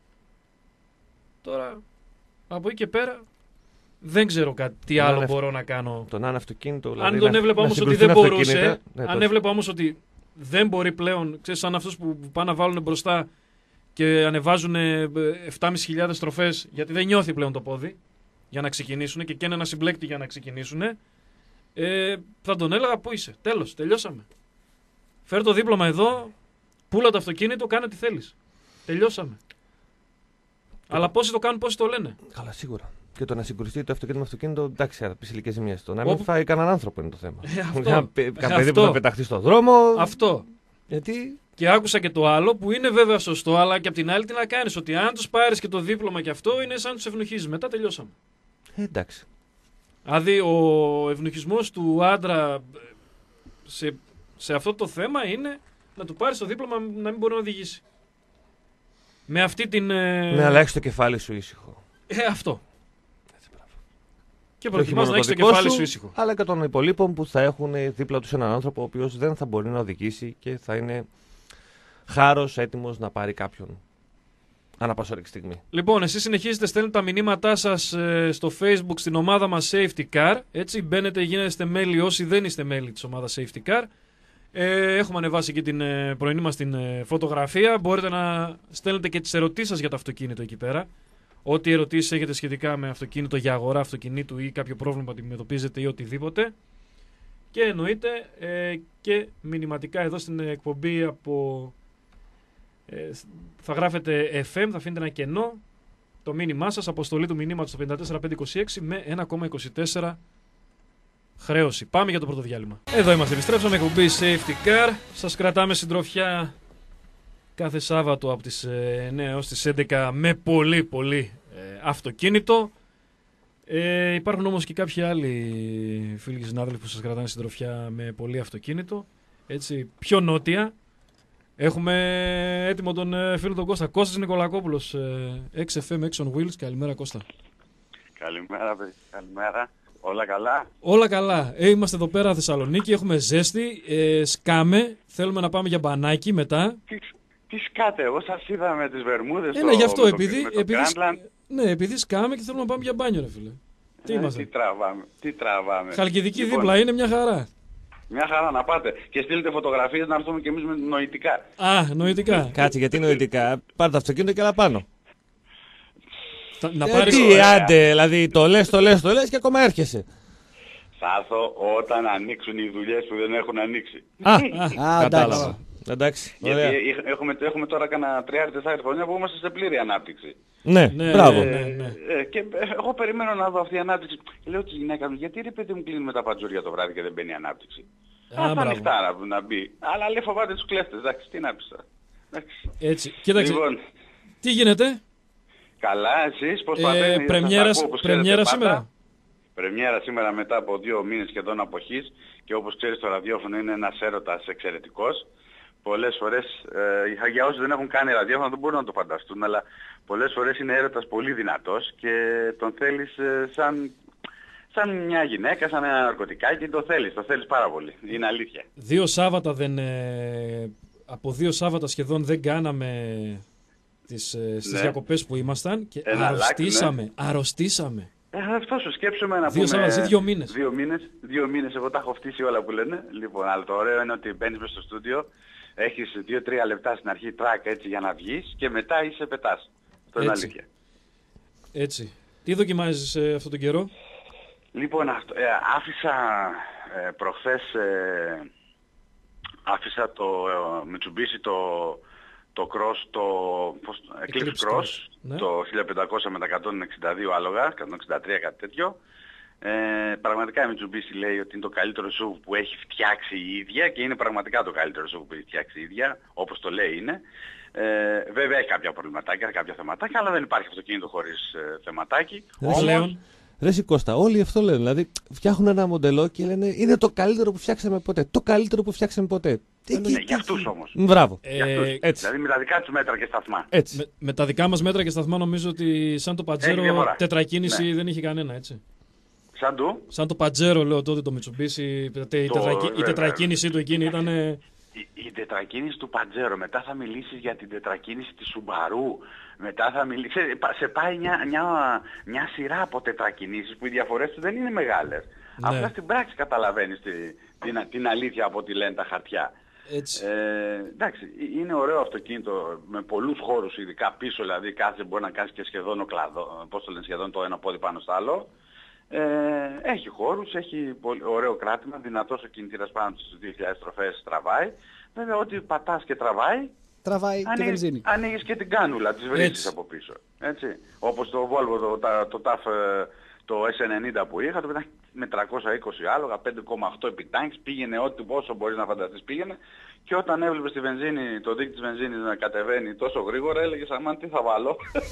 Speaker 1: Τώρα, από εκεί και πέρα, δεν ξέρω τι άλλο μπορώ να κάνω.
Speaker 2: Τον αν αυτοκίνητο, δηλαδή,
Speaker 1: αν τον έβλεπα όμως ότι δεν μπορούσε, αν έβλεπα όμως ότι δεν μπορεί πλέον, ξέρεις, σαν αυτούς που πάνε να βάλουν μπροστά και ανεβάζουν 7.500 στροφές, γιατί δεν νιώθει πλέον το πόδι για να ξεκινήσουν και καίνε ένα συμπλέκτη για να ξεκινήσουν, θα τον έλεγα πού είσαι, τέλος, τελειώσαμε. Φέρ το δίπλωμα εδώ, πούλα το αυτοκίνητο, κάνε τι θέλεις. Τελειώσαμε. Αλλά πόσοι το κάνουν, πόσοι το λένε.
Speaker 2: Καλά, σίγουρα. Και το να συγκρουστεί το αυτοκίνητο με αυτοκίνητο, εντάξει, θα πει ηλικίες ζημιές. Το να μην φάει κανέναν άνθρωπο είναι το θέμα. Ένα παιδί που θα πεταχτεί στον δρόμο.
Speaker 1: Αυτό.
Speaker 2: Γιατί.
Speaker 1: Και άκουσα και το άλλο που είναι βέβαια σωστό, αλλά και απ' την άλλη τι να κάνεις. Ότι αν τους πάρεις και το δίπλωμα και αυτό είναι σαν τους ευνοχίζεις. Μετά τελειώσαμε.
Speaker 2: Εντάξει.
Speaker 1: Δηλαδή ο ευνοχισμός του άντρα σε αυτό το θέμα είναι να του πάρεις το δίπλωμα να μην μπορεί να οδηγήσει. Με αυτή την.
Speaker 2: Ναι, αλλά έχεις το κεφάλι σου ήσυχο.
Speaker 1: Αυτό. Και προτιμάς να έχεις το κεφάλι σου ήσυχο.
Speaker 2: Αλλά και των υπολείπων που θα έχουν δίπλα τους έναν άνθρωπο ο οποίος δεν θα μπορεί να οδηγήσει και θα είναι χάρος έτοιμος να πάρει κάποιον ανά πάσα ώρικη στιγμή.
Speaker 1: Λοιπόν, εσείς συνεχίζετε, στέλνετε τα μηνύματά σας στο Facebook στην ομάδα μας Safety Car. Έτσι, μπαίνετε, γίνεστε μέλη όσοι δεν είστε μέλη της ομάδας Safety Car. Έχουμε ανεβάσει και την πρωινή μας την φωτογραφία. Μπορείτε να στέλνετε και τις ερωτήσεις σας για το αυτοκίνητο εκεί πέρα. Ό,τι ερωτήσεις έχετε σχετικά με αυτοκίνητο, για αγορά αυτοκινήτου ή κάποιο πρόβλημα που αντιμετωπίζετε ή οτιδήποτε. Και εννοείται και μηνυματικά εδώ στην εκπομπή από... θα γράφετε FM, θα αφήνετε ένα κενό, το μήνυμά σας, αποστολή του μηνύματος στο 54526 με 1,24 χρέωση. Πάμε για το πρώτο διάλειμμα. Εδώ είμαστε, επιστρέψαμε, εκπομπή Safety Car. Σας κρατάμε συντροφιά κάθε Σάββατο από τις 9 έως τις 11 με πολύ αυτοκίνητο. Υπάρχουν όμως και κάποιοι άλλοι φίλοι και συνάδελφοι που σας κρατάνε συντροφιά με πολύ αυτοκίνητο. Έτσι, πιο νότια. Έχουμε έτοιμο τον φίλο τον Κώστα. Κώστας Νικολακόπουλος, XFM Action Wheels. Καλημέρα, Κώστα.
Speaker 4: Καλημέρα, παιδί. Καλημέρα. Όλα καλά.
Speaker 1: Όλα καλά. Είμαστε εδώ πέρα Θεσσαλονίκη, έχουμε ζέστη, σκάμε, θέλουμε να πάμε για μπανάκι μετά.
Speaker 4: Τι σκάτε, εγώ σας είδα με τις Βερμούδες.
Speaker 1: Ναι, γι' αυτό,
Speaker 4: με
Speaker 1: επειδή,
Speaker 4: το Grandland.
Speaker 1: ναι, επειδή σκάμε και θέλουμε να πάμε για μπάνιο, ρε φίλε. Τι είμαστε.
Speaker 4: Τι τραβάμε.
Speaker 1: Χαλκιδική
Speaker 4: Λοιπόν,
Speaker 1: δίπλα είναι μια χαρά.
Speaker 4: μια χαρά να πάτε. Και στείλτε φωτογραφίες να έρθουμε κι εμείς με νοητικά.
Speaker 1: Α, νοητικά.
Speaker 2: Κάτσε, γιατί νοητικά. Πάρε το αυτοκίνητο και έλα πάνω.
Speaker 1: Να πάρεις...
Speaker 2: Τι, άντε, δηλαδή το λες και ακόμα έρχεσαι.
Speaker 4: Θα έρθω όταν ανοίξουν οι δουλειές που δεν έχουν ανοίξει.
Speaker 2: Κατάλαβα. Εντάξει,
Speaker 4: Γιατί
Speaker 2: ωραία.
Speaker 4: έχουμε τώρα κάνα 3-4 χρόνια που είμαστε σε πλήρη ανάπτυξη.
Speaker 2: Ναι, μπράβο.
Speaker 4: Και εγώ περιμένω να δω αυτή η ανάπτυξη. Και λέω στη γυναίκα μου, γιατί ρε παιδί μου κλείνουμε τα παντζούρια το βράδυ και δεν μπαίνει η ανάπτυξη. Αυτά ανοιχτά να μπει. Αλλά λέει φοβάται τους κλέφτες. Εντάξει, τι να πεις τώρα.
Speaker 1: Έτσι, κοίταξε.
Speaker 4: Λοιπόν,
Speaker 1: τι γίνεται?
Speaker 4: καλά, εσείς πώς πατένετε?
Speaker 1: Πρεμιέρα σήμερα.
Speaker 4: Πρεμιέρα σήμερα μετά από 2 μήνες σχεδόν αποχής και όπως ξέρεις το ραδιόφωνο είναι ένας έρωτας εξαιρετικός. Πολλές φορές, για όσους δεν έχουν κάνει ραδιόφωνο δεν μπορούν να το φανταστούν, αλλά πολλές φορές είναι έρωτας πολύ δυνατός και τον θέλεις σαν μια γυναίκα, σαν ένα ναρκωτικάκι, το θέλεις πάρα πολύ. Είναι αλήθεια.
Speaker 1: 2 Σάββατα από 2 Σάββατα σχεδόν δεν κάναμε στις διακοπές που ήμασταν και αρρωστήσαμε.
Speaker 4: Αυτό σου σκέψουμε να
Speaker 1: 2 Σάββατα, 2 μήνες.
Speaker 4: 2 μήνες, εγώ τα έχω φτύσει όλα που λένε. Λοιπόν, αλλά το ωραίο είναι ότι μπαίνεις μες στο στούντιο, έχεις 2-3 λεπτά στην αρχή τρακ έτσι για να βγεις και μετά είσαι πετάς. Αυτό είναι αλήθεια.
Speaker 1: Έτσι. Τι δοκιμάζεις αυτόν τον καιρό?
Speaker 4: Λοιπόν, άφησα προχθές άφησα το Mitsubishi το Cross, το Eclipse Cross,
Speaker 1: ναι.
Speaker 4: το 1500 με τα 162 άλογα, 163 κάτι τέτοιο. Πραγματικά η Mitsubishi λέει ότι είναι το καλύτερο SUV που έχει φτιάξει η ίδια και είναι πραγματικά το καλύτερο SUV που έχει φτιάξει η ίδια, όπως το λέει είναι. Βέβαια έχει κάποια προβληματάκια, κάποια θεματάκια, αλλά δεν υπάρχει αυτοκίνητο χωρίς θεματάκι.
Speaker 2: Ρε Κώστα, όλοι αυτό λένε. Δηλαδή φτιάχνουν ένα μοντελό και λένε είναι το καλύτερο που φτιάξαμε ποτέ. Το καλύτερο που φτιάξαμε ποτέ.
Speaker 4: Για αυτούς όμως.
Speaker 2: Μπράβο.
Speaker 4: Έτσι. Δηλαδή με τα δικά τους μέτρα και σταθμά.
Speaker 2: Έτσι.
Speaker 1: Με τα δικά μας μέτρα και σταθμά νομίζω ότι σαν το Pajero τετρακίνηση δεν είχε κανένα, έτσι. Σαν το Pajero λέω τότε το Mitsubishi, η τετρακίνησή του εκείνη ήταν...
Speaker 4: Η τετρακίνηση του Pajero, μετά θα μιλήσεις για την τετρακίνηση της Subaru, μετά θα μιλήσεις, σε πάει μια σειρά από τετρακινήσεις που οι διαφορές του δεν είναι μεγάλες. Ναι. Απλά στην πράξη καταλαβαίνεις την αλήθεια από ό,τι λένε τα χαρτιά.
Speaker 1: Έτσι.
Speaker 4: Εντάξει, είναι ωραίο αυτοκίνητο με πολλούς χώρους, ειδικά πίσω, δηλαδή μπορεί να κάνεις και σχεδόν σχεδόν το ένα πόδι πάνω στο άλλο. Έχει χώρους, έχει πολύ ωραίο κράτημα, δυνατός ο κινητήρας πάνω στις 2.000 στροφές, τραβάει. Βέβαια ό,τι πατάς και τραβάει
Speaker 3: και βενζίνη.
Speaker 4: Ανοίγεις και την κάνουλα, τις βρίσκεις από πίσω. Έτσι. Όπως το Volvo, το TAF, το S90 που είχα, το με 320 άλογα, 5,8 επιτάχυνση, πήγαινε όσο μπορείς να φανταστείς πήγαινε. Και όταν έβλεπες τη βενζίνη, το δίκτυο της βενζίνης να κατεβαίνει τόσο γρήγορα, έλεγες αμάν τι θα βάλω.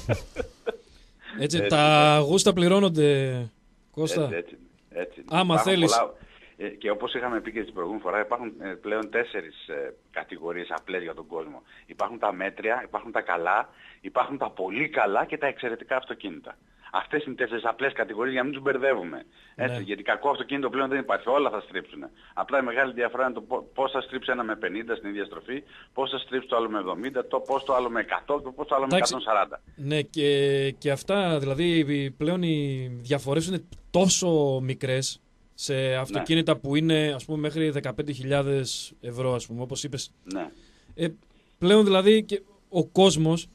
Speaker 1: Έτσι, τα γούστα πληρώνονται, Κώστα.
Speaker 4: Έτσι.
Speaker 1: Άμα θέλεις.
Speaker 4: Και όπως είχαμε πει και την προηγούμενη φορά, υπάρχουν πλέον 4 κατηγορίες απλές για τον κόσμο. Υπάρχουν τα μέτρια, υπάρχουν τα καλά, υπάρχουν τα πολύ καλά και τα εξαιρετικά αυτοκίνητα. Αυτές είναι 4 απλές κατηγορίες για να μην τους μπερδεύουμε. Έτσι, γιατί κακό αυτοκίνητο πλέον δεν υπάρχει, όλα θα στρίψουν. Απλά η μεγάλη διαφορά είναι το πώς θα στρίψει ένα με 50 στην ίδια στροφή, πώς θα στρίψει το άλλο με 70, πώς το άλλο με 100 και πώς το άλλο με 140.
Speaker 1: Ναι, και αυτά δηλαδή πλέον οι διαφορές είναι τόσο μικρές σε αυτοκίνητα που είναι ας πούμε μέχρι 15.000 ευρώ, ας πούμε, όπως είπες.
Speaker 4: Ναι.
Speaker 1: Πλέον δηλαδή και ο κόσμος,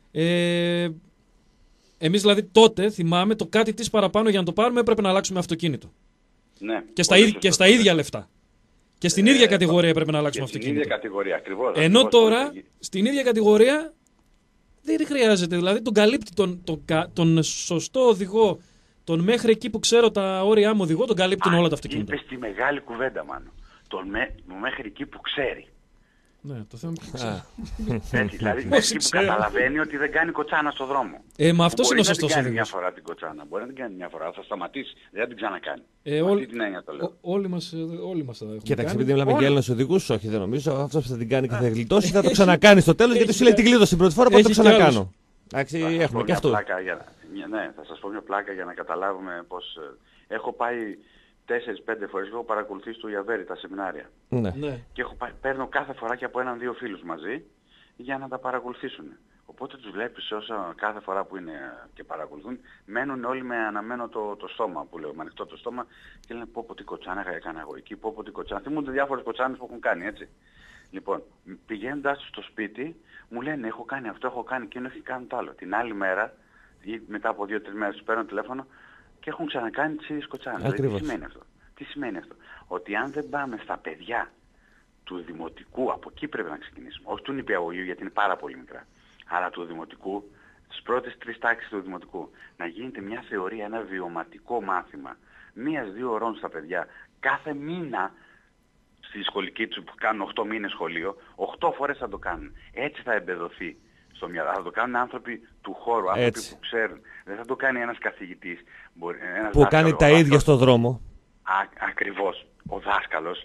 Speaker 1: εμείς δηλαδή τότε θυμάμαι το κάτι της παραπάνω για να το πάρουμε έπρεπε να αλλάξουμε αυτοκίνητο.
Speaker 4: Ναι.
Speaker 1: Και στα ίδια λεφτά. Και στην ίδια κατηγορία έπρεπε να αλλάξουμε αυτοκίνητο.
Speaker 4: Στην ίδια κατηγορία, ακριβώς.
Speaker 1: Ενώ τώρα στην ίδια κατηγορία δεν χρειάζεται. Δηλαδή τον καλύπτει τον σωστό οδηγό, τον μέχρι εκεί που ξέρω τα όρια μου οδηγό, τον καλύπτουν όλα τα αυτοκίνητα.
Speaker 4: Είπες τη μεγάλη κουβέντα, μάλλον. Τον μέχρι εκεί που ξέρει.
Speaker 1: Ναι, το θέμα που ξέρει.
Speaker 4: Έτσι, δηλαδή εκεί που καταλαβαίνει ότι δεν κάνει κοτσάνα στο δρόμο.
Speaker 1: Μα αυτός είναι ο σωστός οδηγός.
Speaker 4: Μπορεί να την κάνει μια φορά την κοτσάνα, μπορεί να την κάνει μια φορά, θα σταματήσει, δεν θα την ξανακάνει. Αυτή την έννοια το λέω.
Speaker 1: Όλοι μας θα έχουμε.
Speaker 2: Κοίταξε, επειδή μιλάμε για Έλληνες οδηγούς, όχι δεν νομίζω, αυτός που θα την κάνει και θα γλιτώσει θα το ξανακάνει στο τέλος, γιατί σου λέει την κλείδωσε την πρώτη φορά, οπότε το ξανακάνω. Εντάξει, έχουμε και αυτό.
Speaker 4: Ναι, θα σας πω μια πλάκα για να καταλάβουμε πως έχω πάει 4-5 φορές και έχω παρακολουθήσει του Ιαβέρη τα σεμινάρια.
Speaker 2: Ναι.
Speaker 4: Και παίρνω κάθε φορά και από 1-2 φίλους μαζί για να τα παρακολουθήσουν. Οπότε τους βλέπεις κάθε φορά που είναι και παρακολουθούν, μένουν όλοι με αναμένο το στόμα που λέω, με ανοιχτό το στόμα και λένε πω τι κοτσάνα έκανα εγώ εκεί, πω τι κοτσάνα. Θυμούνται διάφορες κοτσάνες που έχουν κάνει, έτσι. Λοιπόν, πηγαίνοντας τους στο σπίτι, μου λένε έχω κάνει αυτό, έχω κάνει εκείνο, έχει κάνει το άλλο. Την άλλη μέρα, ή μετά από 2-3 μέρες, τους παίρνω τηλέφωνο και έχουν ξανακάνει τις ίδιες κοτσάνες. Δηλαδή, τι σημαίνει αυτό. Ότι αν δεν πάμε στα παιδιά του δημοτικού, από εκεί πρέπει να ξεκινήσουμε. Όχι του νηπιαγωγείου, γιατί είναι πάρα πολύ μικρά. Αλλά του δημοτικού, στις πρώτες 3 τάξεις του δημοτικού, να γίνεται μια θεωρία, ένα βιωματικό μάθημα 1-2 ώρων στα παιδιά κάθε μήνα στη σχολική τους που κάνουν 8 μήνες σχολείο, 8 φορές θα το κάνουν. Έτσι θα εμπεδοθεί στο μυαλό. Θα το κάνουν άνθρωποι του χώρου, άνθρωποι που ξέρουν. Δεν θα το κάνει ένας καθηγητής.
Speaker 2: Που κάνει τα ίδια στο δρόμο.
Speaker 4: Ακριβώς. Ο δάσκαλος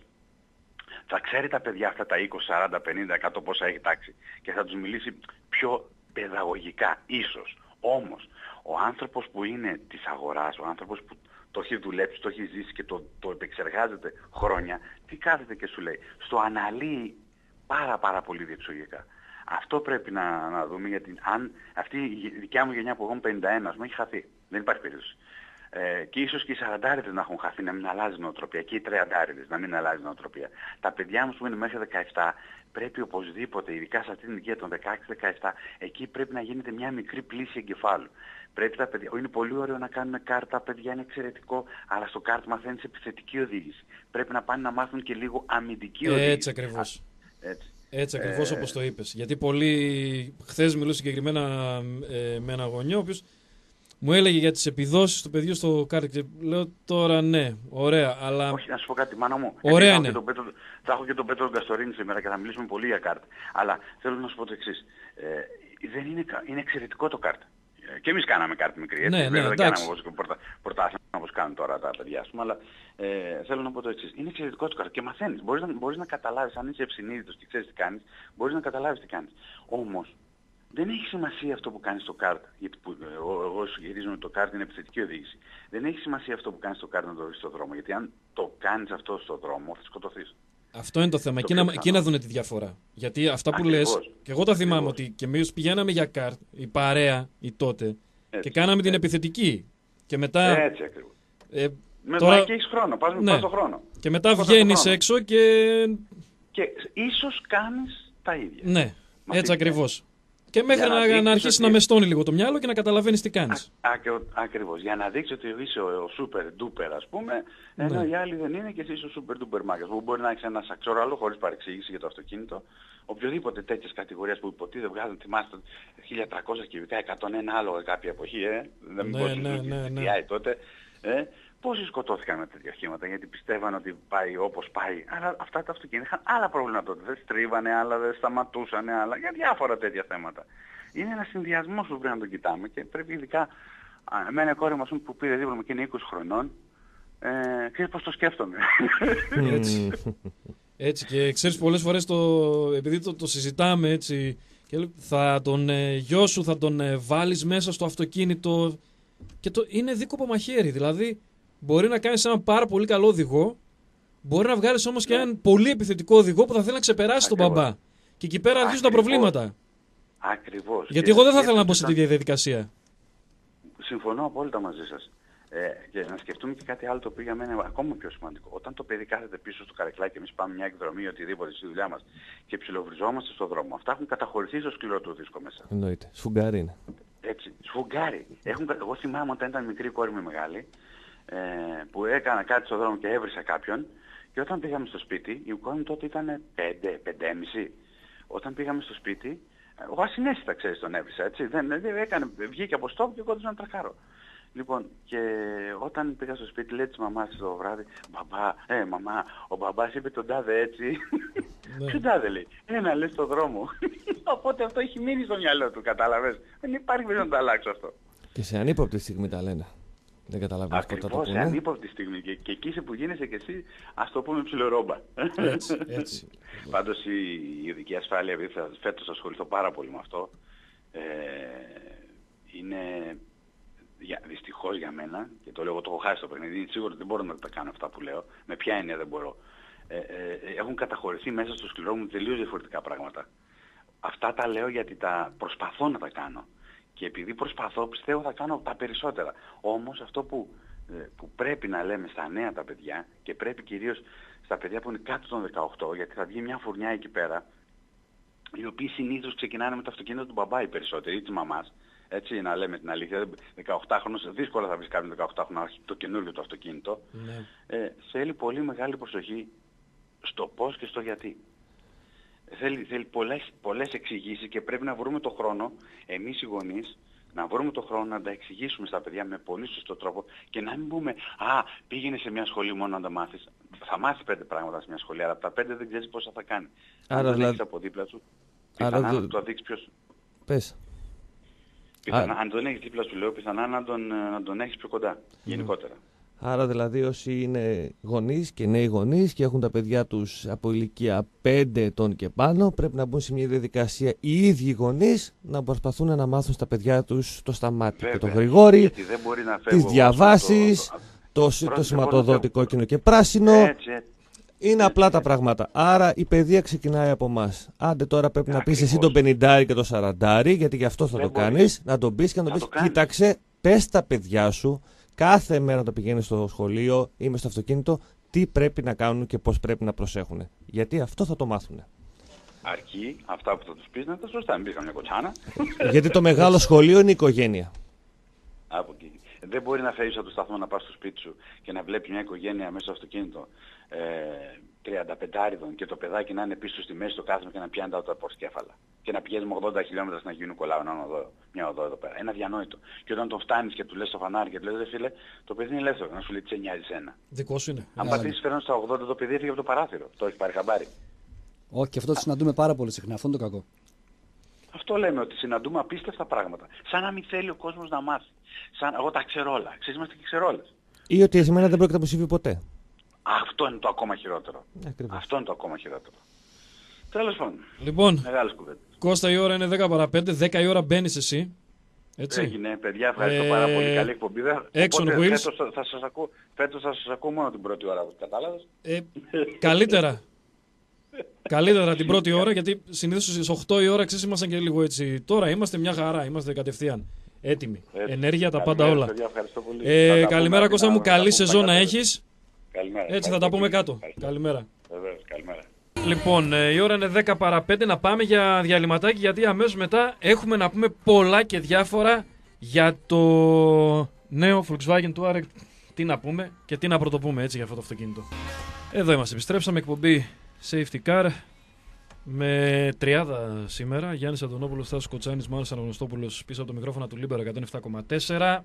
Speaker 4: θα ξέρει τα παιδιά αυτά τα 20, 40, 50, 100 πόσα έχει τάξει και θα τους μιλήσει πιο παιδαγωγικά, ίσως. Όμως, ο άνθρωπος που είναι της αγοράς, ο άνθρωπος που το έχει δουλέψει, το έχει ζήσει και το επεξεργάζεται χρόνια, τι κάθεται και σου λέει. Στο αναλύει πάρα πολύ διεξοδικά. Αυτό πρέπει να δούμε, γιατί αν αυτή η δικιά μου γενιά που εγώ είμαι 51, μου έχει χαθεί. Δεν υπάρχει περίπτωση. Και ίσως και οι 40 να έχουν χαθεί, να μην αλλάζει νοοτροπία. Και οι 30 να μην αλλάζει νοοτροπία. Τα παιδιά μου που είναι μέχρι 17 πρέπει οπωσδήποτε, ειδικά σε αυτή την ηλικία των 16-17, εκεί πρέπει να γίνεται μια μικρή πλήση εγκεφάλου. Πρέπει τα παιδιά, είναι πολύ ωραίο να κάνουμε κάρτα, παιδιά είναι εξαιρετικό, αλλά στο κάρτα μαθαίνεις επιθετική οδήγηση. Πρέπει να πάνε να μάθουν και λίγο αμυντική οδήγηση.
Speaker 1: Έτσι ακριβώς. Έτσι ακριβώς όπως το είπες. Γιατί πολλοί, χθες μιλούσα συγκεκριμένα με ένα γονιό, ο οποίος μου έλεγε για τις επιδόσεις του παιδιού στο κάρτα και λέω τώρα ναι, ωραία, αλλά...
Speaker 4: Όχι, να σου πω κάτι, μάνα μου.
Speaker 1: Ωραία είναι.
Speaker 4: Θα έχω και τον Πέτρο Γκαστορίνη σήμερα και θα μιλήσουμε πολύ για κάρτα. Αλλά θέλω να σου πω το εξής. Είναι εξαιρετικό το κάρτα. Και εμείς κάναμε κάρτα μικρή, έτσι.
Speaker 1: Ναι,
Speaker 4: δεν κάναμε προτάσεις όπως κάνουν τώρα τα παιδιά, ας πούμε, αλλά θέλω να πω το εξής. Είναι εξαιρετικό το κάρτα και μαθαίνεις. Μπορείς να καταλάβεις, αν είσαι ευσυνείδητος και ξέρεις τι κάνεις, μπορείς να καταλάβεις τι κάνεις. Όμως, δεν έχει σημασία αυτό που κάνεις στο κάρτ, γιατί εγώ συγχειρίζομαι ότι το κάρτ είναι επιθετική οδήγηση. Δεν έχει σημασία αυτό που κάνεις στο κάρτ να το βρεις στον δρόμο, γιατί αν το κάνεις αυτό στον δρόμο θα σκοτωθείς.
Speaker 1: Αυτό είναι το θέμα. Εκεί να δουν τη διαφορά. Γιατί αυτά που λες, και εγώ τα θυμάμαι ότι και εμείς πηγαίναμε για κάρτ, η παρέα, η τότε, και κάναμε την επιθετική. Και μετά.
Speaker 4: Έτσι ακριβώς.
Speaker 1: Τώρα...
Speaker 4: και έχεις χρόνο, πας στον χρόνο.
Speaker 1: Και μετά βγαίνεις έξω και.
Speaker 4: Και ίσως κάνεις τα ίδια.
Speaker 1: Ναι, έτσι ακριβώς. Και μέχρι να αρχίσει να μεστώνει λίγο το μυαλό και να καταλαβαίνεις τι κάνεις.
Speaker 4: Ακριβώς. Για να δείξει ότι είσαι ο super duper, ας πούμε, ενώ οι άλλοι δεν είναι και εσύ είσαι ο super duper μάγας. Που μπορεί να έχεις ένα σαξόραλο χωρίς παρεξήγηση για το αυτοκίνητο, οποιοδήποτε τέτοιες κατηγορίες που υποτίθεται βγάζουν, θυμάστε 1300 κυβικά, 101 άλογα κάποια εποχή, δεν μπορεί να τότε. Πόσοι σκοτώθηκαν με τέτοια οχήματα γιατί πιστεύαν ότι πάει όπως πάει. Αλλά αυτά τα αυτοκίνητα είχαν άλλα προβλήματα τότε. Δεν στρίβανε, άλλα δεν σταματούσαν, άλλα για διάφορα τέτοια θέματα. Είναι ένας συνδυασμός που πρέπει να τον κοιτάμε και πρέπει ειδικά. Εμένα η κόρη μας που πήρε δίπλωμα και είναι 20 χρονών, ξέρεις πώς το σκέφτομαι.
Speaker 1: Έτσι και ξέρεις πολλές φορές επειδή το συζητάμε έτσι, και θα τον γιο σου θα τον βάλεις μέσα στο αυτοκίνητο και είναι δίκοπο μαχαίρι. Δηλαδή μπορεί να κάνεις έναν πάρα πολύ καλό οδηγό, μπορεί να βγάλεις όμως και έναν πολύ επιθετικό οδηγό που θα θέλει να ξεπεράσει τον μπαμπά. Και εκεί πέρα αρχίζουν τα προβλήματα.
Speaker 4: Ακριβώς.
Speaker 1: Γιατί εγώ δεν θα ήθελα να μπω σε τέτοια διαδικασία.
Speaker 4: Συμφωνώ απόλυτα μαζί σας. Και να σκεφτούμε και κάτι άλλο το οποίο για μένα είναι ακόμα πιο σημαντικό. Όταν το παιδί κάθεται πίσω στο καρεκλάκι και εμείς πάμε μια εκδρομή ή οτιδήποτε στη δουλειά μας και ψιλοβριζόμαστε στον δρόμο, αυτά έχουν καταχωρηθεί στο σκληρό του δίσκο μέσα.
Speaker 2: Εννοείται. Σφουγγάρι είναι.
Speaker 4: Έτσι. Σφουγγάρι. Εγώ θυμάμαι όταν ήταν μικρή κόρη μου μεγάλη, που έκανα κάτι στον δρόμο και έβρισα κάποιον, και όταν πήγαμε στο σπίτι, η κόρη μου τότε ήταν 5,5. Όταν πήγαμε στο σπίτι, εγώ ασυναίσθητα ξέρεις τον έβρισα, έτσι. Βγήκε από στόπ και εγώ να τρακάρω. Λοιπόν, και όταν πήγα στο σπίτι, λέει της μαμάς το βράδυ, μαμά, ο μπαμπάς είπε τον τάδε έτσι. Ποιον τάδε λέει, λες στον δρόμο. Οπότε αυτό έχει μείνει στο μυαλό του, κατάλαβες. Δεν υπάρχει περίπτωση να το αλλάξω αυτό.
Speaker 2: Και σε ανύποπτη στιγμή τα λένε. Δεν καταλαβαίνεις πότε το πούνε.
Speaker 4: Ακριβώς, σε ανύποπτη στιγμή. Και εκεί είσαι που γίνεσαι και εσύ, ας το πούμε ψιλορόμπα.
Speaker 1: Έτσι.
Speaker 4: Πάντως η οδική ασφάλεια, επειδή φέτος ασχοληθώ πάρα πολύ με αυτό, είναι... Δυστυχώς για μένα, και το λέω εγώ το έχω χάσει το παιχνίδι, σίγουρα δεν μπορώ να τα κάνω αυτά που λέω, με ποια έννοια δεν μπορώ. Έχουν καταχωρηθεί μέσα στο σκληρό μου τελείως διαφορετικά πράγματα. Αυτά τα λέω γιατί προσπαθώ να τα κάνω. Και επειδή προσπαθώ, πιστεύω θα κάνω τα περισσότερα. Όμως αυτό που πρέπει να λέμε στα νέα τα παιδιά, και πρέπει κυρίως στα παιδιά που είναι κάτω των 18, γιατί θα βγει μια φουρνιά εκεί πέρα, οι οποίοι συνήθως ξεκινάνε με το αυτοκίνητο του μπαμπά οι περισσότεροι, ή της μαμάς. Έτσι, να λέμε την αλήθεια, 18χρονος, δύσκολα θα βρεις κάποιον 18χρονο να έχει το καινούργιο του αυτοκίνητο.
Speaker 1: Ναι.
Speaker 4: Θέλει πολύ μεγάλη προσοχή στο πώς και στο γιατί. Θέλει πολλές εξηγήσεις και πρέπει να βρούμε το χρόνο, εμείς οι γονείς, να βρούμε το χρόνο να τα εξηγήσουμε στα παιδιά με πολύ σωστό τρόπο και να μην πούμε πήγαινε σε μια σχολή μόνο να τα μάθεις. Θα μάθεις 5 πράγματα σε μια σχολή, αλλά από τα 5 δεν ξέρεις πόσα θα κάνει.
Speaker 2: Άρα,
Speaker 4: αν τον
Speaker 2: δηλαδή...
Speaker 4: έχεις από δίπλα σου, πιθανά να το δείξεις ποιος...
Speaker 2: Πες.
Speaker 4: Αν τον έχεις δίπλα σου, λέω, πιθανά να τον έχεις πιο κοντά, γενικότερα.
Speaker 2: Άρα δηλαδή όσοι είναι γονείς και νέοι γονείς και έχουν τα παιδιά τους από ηλικία 5 ετών και πάνω, πρέπει να μπουν σε μια διαδικασία οι ίδιοι γονείς να προσπαθούν να μάθουν στα παιδιά τους το Σταμάτη και το Γρηγόρη, τις διαβάσεις, το σηματοδότη κόκκινο και πράσινο.
Speaker 4: Έτσι.
Speaker 2: Είναι απλά τα πράγματα. Άρα η παιδεία ξεκινάει από εμάς. Άντε τώρα πρέπει να πεις εσύ τον 50 και τον 40, γιατί γι' αυτό θα το κάνεις, να τον πεις και να τον πεις, κοίταξε, πες τα παιδιά σου, κάθε μέρα να το πηγαίνεις στο σχολείο ή μες στο αυτοκίνητο, τι πρέπει να κάνουν και πώς πρέπει να προσέχουν. Γιατί αυτό θα το μάθουν.
Speaker 4: Αρκεί αυτά που θα τους πεις να τα σωστά, μην πεις καμιά κοτσάνα.
Speaker 2: Γιατί το μεγάλο σχολείο είναι η οικογένεια.
Speaker 4: Από εκεί. Δεν μπορεί να φέρεις από το σταθμό να πας στο σπίτι σου και να βλέπεις μια οικογένεια μέσα στο αυτοκίνητο 35 και το παιδάκι να είναι πίσω στη μέση στο κάθισμα και να πιάνει τα πορσκέφαλα. Και να πηγαίνει με 80 χιλιόμετρα να γίνουν κολλάω μια οδό εδώ πέρα. Είναι αδιανόητο. Και όταν τον φτάνεις και του λες στο φανάρι και του λες, φίλε, το παιδί είναι ελεύθερο. Να σου λέει τι σε νοιάζει σένα.
Speaker 1: Δικό σου είναι.
Speaker 4: Αν πατήσεις φέρνω στα 80, το παιδί έφυγε από το παράθυρο. Το έχει πάρει χαμπάρι.
Speaker 3: Όχι, και αυτό το συναντούμε πάρα πολύ συχνά. Αυτό είναι το κακό.
Speaker 4: Αυτό λέμε, ότι συναντούμε απίστευτα πράγματα. Σαν να μην θέλει ο κόσμος να μάθει. Σαν εγώ τα ξέρω όλα. Ξέρεις, είμαστε και ξερόλες.
Speaker 2: Ή ότι εσένα δεν πρόκειται να μου συμβεί ποτέ.
Speaker 4: Αυτό είναι το ακόμα χειρότερο.
Speaker 2: Ακριβώς.
Speaker 4: Αυτό είναι το ακόμα χειρότερο. Τέλος πάντων.
Speaker 1: Λοιπόν,
Speaker 4: Μεγάλη κουβέντα.
Speaker 1: Κώστα, η ώρα είναι 10 παρά 5, 10 η ώρα μπαίνεις εσύ. Έτσι.
Speaker 4: Έγινε, παιδιά, ευχαριστώ πάρα πολύ. Καλή εκπομπή.
Speaker 1: Exxon
Speaker 4: Οπότε,
Speaker 1: Wheels.
Speaker 4: φέτος θα σας ακούω μόνο την πρώτη ώρα, κατάλαβες.
Speaker 1: Καλύτερα. Καλύτερα την πρώτη ώρα, γιατί συνήθως στις 8 η ώρα ξέρεις ήμασταν και λίγο έτσι. Τώρα είμαστε μια χαρά, είμαστε κατευθείαν έτοιμοι.
Speaker 4: Έτσι.
Speaker 1: Ενέργεια, τα
Speaker 4: Καλημέρα,
Speaker 1: πάντα όλα.
Speaker 4: παιδιά, ευχαριστώ πολύ.
Speaker 1: Καλημέρα Κώστα μου, καλή σεζόν να έχεις.
Speaker 4: Καλημέρα.
Speaker 1: Έτσι θα τα πούμε κάτω. Καλημέρα.
Speaker 4: Βεβαίως, καλημέρα.
Speaker 1: Λοιπόν, η ώρα είναι 10 παρά 5, να πάμε για διαλυματάκι, γιατί αμέσως μετά έχουμε να πούμε πολλά και διάφορα για το νέο Volkswagen Touareg. Τι να πούμε και τι να πρωτοπούμε έτσι για αυτό το αυτοκίνητο. Εδώ είμαστε, επιστρέψαμε, εκπομπή Safety Car με τριάδα σήμερα. Γιάννης Αντωνόπουλος, Στάσος Κοτσάνης, Μάνος Αναγνωστόπουλος πίσω από το μικρόφωνα του Λίμπερο 107,4.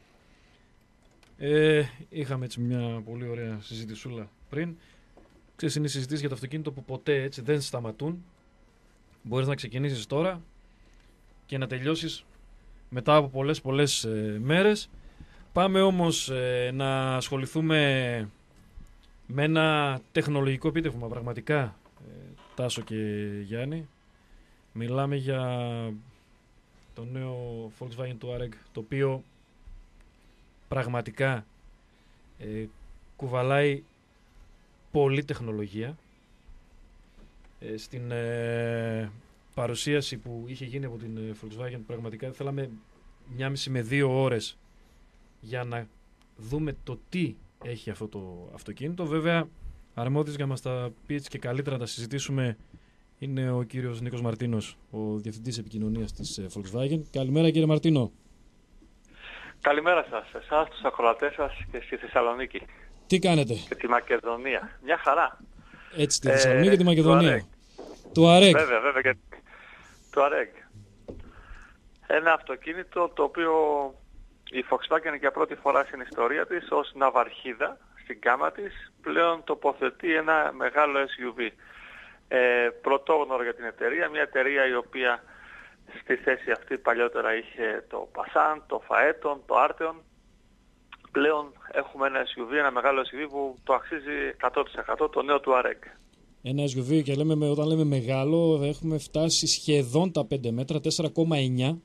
Speaker 1: Είχαμε έτσι μια πολύ ωραία συζητησούλα πριν. Ξέρεις, είναι οι συζητήσεις για το αυτοκίνητο που ποτέ έτσι δεν σταματούν. Μπορείς να ξεκινήσεις τώρα και να τελειώσεις μετά από πολλές μέρες. Πάμε όμως να ασχοληθούμε με ένα τεχνολογικό επίτευγμα πραγματικά, Τάσο και Γιάννη. Μιλάμε για το νέο Volkswagen Touareg, το οποίο πραγματικά κουβαλάει πολλή τεχνολογία. Στην παρουσίαση που είχε γίνει από την Volkswagen, πραγματικά θέλαμε 1,5 με 2 ώρες για να δούμε το τι έχει αυτό το αυτοκίνητο. Βέβαια, αρμόδιος για να μας τα πει έτσι και καλύτερα να τα συζητήσουμε είναι ο κύριος Νίκος Μαρτίνος, ο Διευθυντής Επικοινωνίας της Volkswagen. Καλημέρα κύριε Μαρτίνο.
Speaker 5: Καλημέρα σας, εσάς, τους ακροατές σας και στη Θεσσαλονίκη.
Speaker 1: Τι κάνετε?
Speaker 5: Και τη Μακεδονία. Μια χαρά.
Speaker 1: Έτσι, τη Θεσσαλονίκη και τη Μακεδονία. Touareg.
Speaker 5: Βέβαια και Touareg. Ένα αυτοκίνητο το οποίο η Volkswagen για πρώτη φορά στην ιστορία της ως ναυαρχίδα στην γκάμα της πλέον τοποθετεί ένα μεγάλο SUV. Πρωτόγνωρο για την εταιρεία, μια εταιρεία η οποία στη θέση αυτή παλιότερα είχε το Passat, το Phaeton, το Arteon. Πλέον έχουμε ένα SUV, ένα μεγάλο SUV που το αξίζει 100%, το νέο Touareg.
Speaker 1: Ένα SUV και όταν λέμε μεγάλο έχουμε φτάσει σχεδόν τα 5 μέτρα, 4,9.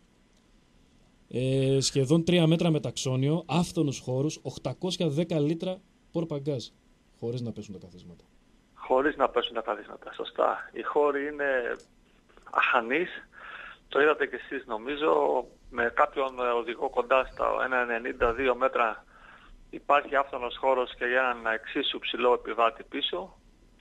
Speaker 1: Σχεδόν 3 μέτρα με ταξόνιο, άφθονους χώρους, 810 λίτρα πορπαγκάζ, χωρίς να πέσουν τα καθίσματα.
Speaker 5: Χωρίς να πέσουν τα καθίσματα, σωστά. Οι χώροι είναι αχανής. Το είδατε κι εσείς νομίζω, με κάποιον οδηγό κοντά στα 1,92 μέτρα υπάρχει άφθονος χώρος και για έναν εξίσου ψηλό επιβάτη πίσω.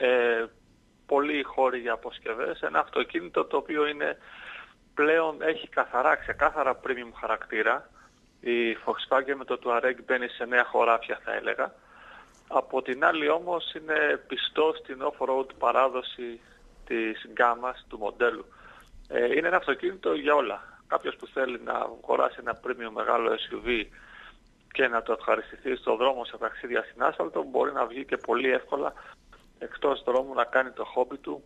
Speaker 5: Πολλοί χώροι για αποσκευές. Ένα αυτοκίνητο το οποίο πλέον έχει ξεκάθαρα premium χαρακτήρα. Η Volkswagen με το Touareg μπαίνει σε νέα χωράφια θα έλεγα. Από την άλλη όμως είναι πιστό στην off-road παράδοση της γκάμας του μοντέλου. Είναι ένα αυτοκίνητο για όλα. Κάποιος που θέλει να αγοράσει ένα premium μεγάλο SUV και να το ευχαριστηθεί στον δρόμο σε ταξίδια στην άσφαλτο, μπορεί να βγει και πολύ εύκολα εκτός δρόμου να κάνει το χόμπι του,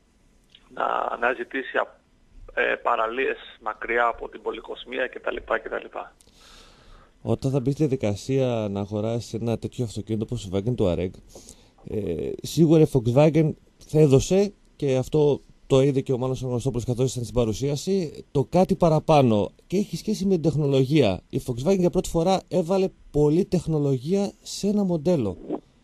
Speaker 5: να ζητήσει παραλίες μακριά από την πολυκοσμία κτλ.
Speaker 2: Όταν θα μπει στη διαδικασία να αγοράσει ένα τέτοιο αυτοκίνητο όπως η Volkswagen Touareg, σίγουρα η Volkswagen θα έδωσε, και αυτό το είδε και ο Μάνος Αναγνωστόπουλος καθώς ήταν στην παρουσίαση, το κάτι παραπάνω, και έχει σχέση με την τεχνολογία. Η Volkswagen για πρώτη φορά έβαλε πολλή τεχνολογία σε ένα μοντέλο.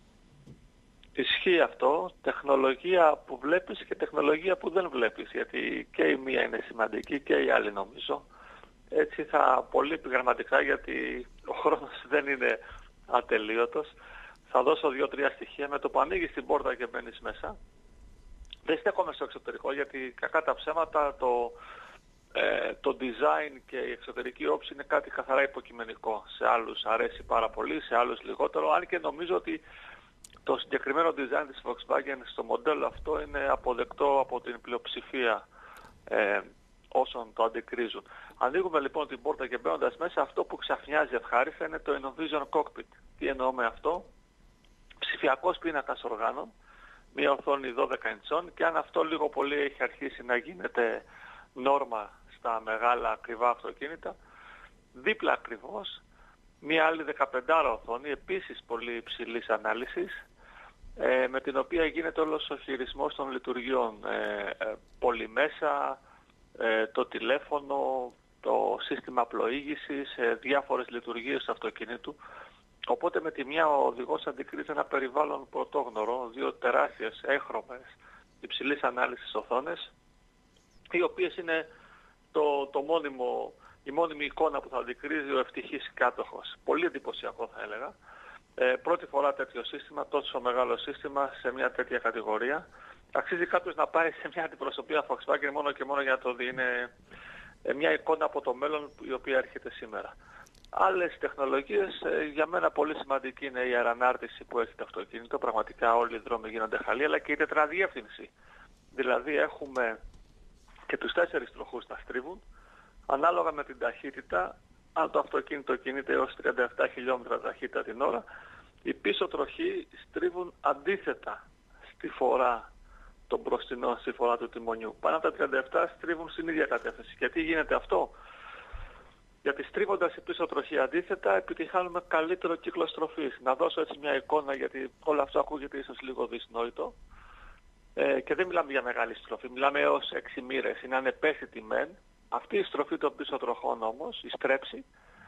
Speaker 5: Ισχύει αυτό, τεχνολογία που βλέπεις και τεχνολογία που δεν βλέπεις, γιατί και η μία είναι σημαντική και η άλλη νομίζω. Έτσι πολύ επιγραμματικά, γιατί ο χρόνος δεν είναι ατελείωτος, θα δώσω 2-3 στοιχεία. Με το που ανοίγεις την πόρτα και μπαίνεις μέσα, δεν στέκομαι στο εξωτερικό, γιατί κακά τα ψέματα το design και η εξωτερική όψη είναι κάτι καθαρά υποκειμενικό. Σε άλλους αρέσει πάρα πολύ, σε άλλους λιγότερο, αν και νομίζω ότι το συγκεκριμένο design της Volkswagen στο μοντέλο αυτό είναι αποδεκτό από την πλειοψηφία όσων το αντικρίζουν. Ανοίγουμε λοιπόν την πόρτα και μπαίνοντας μέσα, αυτό που ξαφνιάζει ευχάριστα είναι το InnoVision Cockpit. Τι εννοώ με αυτό? Ψηφιακός πίνακας οργάνων, μια οθόνη 12 ιντσών, και αν αυτό λίγο πολύ έχει αρχίσει να γίνεται νόρμα στα μεγάλα ακριβά αυτοκίνητα, δίπλα ακριβώς μια άλλη 15 οθόνη, επίσης πολύ υψηλής ανάλυσης, με την οποία γίνεται όλος ο χειρισμός των λειτουργιών. Πολυμέσα, το τηλέφωνο, το σύστημα πλοήγησης, διάφορες λειτουργίες του αυτοκινήτου. Οπότε με τη μια ο οδηγός αντικρίζει ένα περιβάλλον πρωτόγνωρο, δύο τεράστιες έχρωμες υψηλής ανάλυσης οθόνες, οι οποίες είναι η μόνιμη εικόνα που θα αντικρίζει ο ευτυχής κάτοχος. Πολύ εντυπωσιακό θα έλεγα. Πρώτη φορά τέτοιο σύστημα, τόσο μεγάλο σύστημα σε μια τέτοια κατηγορία. Αξίζει κάποιος να πάει σε μια αντιπροσωπεία Volkswagen μόνο και μόνο για να το δει. Είναι μια εικόνα από το μέλλον η οποία έρχεται σήμερα. Άλλες τεχνολογίες, για μένα πολύ σημαντική είναι η αερανάρτηση που έχει το αυτοκίνητο. Πραγματικά όλοι οι δρόμοι γίνονται χαλή, αλλά και η τετραδιεύθυνση. Δηλαδή έχουμε και τους 4 τροχούς να στρίβουν, ανάλογα με την ταχύτητα. Αν το αυτοκίνητο κινείται έως 37 χιλιόμετρα ταχύτητα την ώρα, οι πίσω τροχοί στρίβουν αντίθετα στη φορά των μπροστινών, στη φορά του τιμονιού. Πάνω από τα 37 στρίβουν στην ίδια κατεύθυνση. Γιατί γίνεται αυτό? Γιατί στρίβοντας οι πίσω τροχοί αντίθετα επιτυχάνουμε καλύτερο κύκλο στροφής. Να δώσω έτσι μια εικόνα, γιατί όλο αυτό ακούγεται ίσως λίγο δυσνόητο. Και δεν μιλάμε για μεγάλη στροφή, μιλάμε έως 6 μοίρες. Είναι ανεπαίσθητη μεν. Αυτή η στροφή των πίσω τροχών όμως, η στρέψη,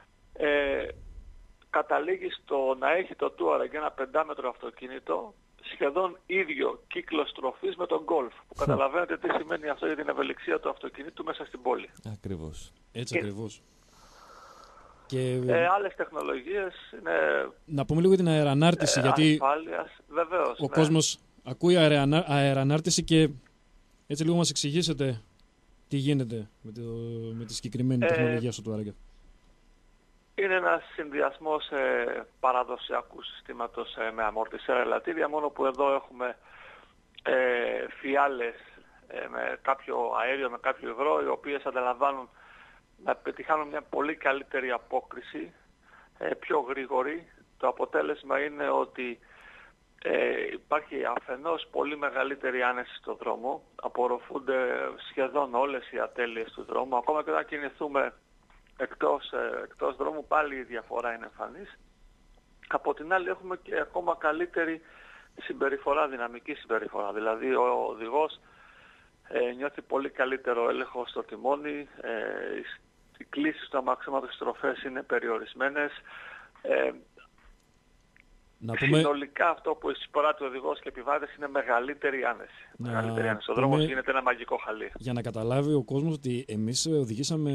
Speaker 5: καταλήγει στο να έχει το Touareg ένα 5μέτρο αυτοκίνητο σχεδόν ίδιο κύκλο στροφής με τον Golf. Που καταλαβαίνετε τι σημαίνει αυτό για την ευελιξία του αυτοκινήτου μέσα στην πόλη.
Speaker 2: Ακριβώς.
Speaker 1: Έτσι ακριβώς. Και
Speaker 5: άλλες τεχνολογίες είναι...
Speaker 1: Να πούμε λίγο την αερανάρτηση, γιατί
Speaker 5: ασφάλειας, βεβαίως,
Speaker 1: ο κόσμος ακούει αερανάρτηση και έτσι λίγο μας εξηγήσετε τι γίνεται με τη συγκεκριμένη τεχνολογία στο Touareg.
Speaker 5: Είναι ένας συνδυασμός παραδοσιακού συστήματος με αμορτισέρα ελαττήρια, μόνο που εδώ έχουμε φιάλες με κάποιο αέριο, με κάποιο υγρό, οι οποίες ανταλαμβάνουν να πετυχάνουν μια πολύ καλύτερη απόκριση, πιο γρήγορη. Το αποτέλεσμα είναι ότι υπάρχει αφενός πολύ μεγαλύτερη άνεση στο δρόμο, απορροφούνται σχεδόν όλες οι ατέλειες του δρόμου, ακόμα και όταν κινηθούμε εκτός δρόμου πάλι η διαφορά είναι εμφανής. Από την άλλη έχουμε και ακόμα καλύτερη συμπεριφορά, δυναμική συμπεριφορά, δηλαδή ο οδηγός νιώθει πολύ καλύτερο έλεγχο στο τιμόνι, οι κλίσεις του αμαξώματος, οι στροφές είναι περιορισμένες. συνολικά αυτό που εισπράττει ο οδηγός και επιβάτες είναι μεγαλύτερη άνεση. Μεγαλύτερη άνεση. Ο δρόμος γίνεται ένα μαγικό χαλί.
Speaker 1: Για να καταλάβει ο κόσμος ότι εμείς οδηγήσαμε.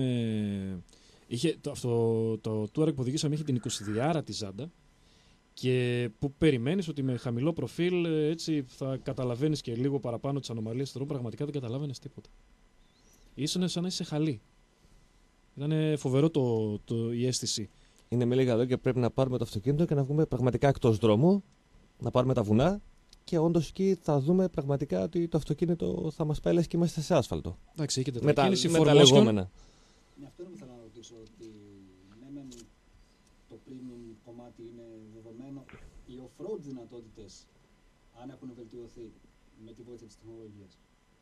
Speaker 1: Το Touareg που οδηγήσαμε είχε την 22 τη Ζάντα. Και που περιμένεις ότι με χαμηλό προφίλ έτσι θα καταλαβαίνεις και λίγο παραπάνω τις ανομαλίες του δρόμου. Πραγματικά δεν καταλάβαινες τίποτα. Ήσουν σαν να είσαι χαλί. Ήταν φοβερό η αίσθηση.
Speaker 2: Είναι με λίγα λόγια πρέπει να πάρουμε το αυτοκίνητο και να βγούμε πραγματικά εκτός δρόμου, να πάρουμε τα βουνά και όντως εκεί θα δούμε πραγματικά ότι το αυτοκίνητο θα μας πάει λες και είμαστε σε άσφαλτο.
Speaker 1: Εντάξει, έχει τετρακίνηση,
Speaker 2: με τα λεγόμενα.
Speaker 3: Αυτό δεν ήθελα να ρωτήσω, ότι ναι, το premium κομμάτι είναι δεδομένο. Οι off-road δυνατότητες, αν έχουν βελτιωθεί με τη βοήθεια της τεχνολογίας.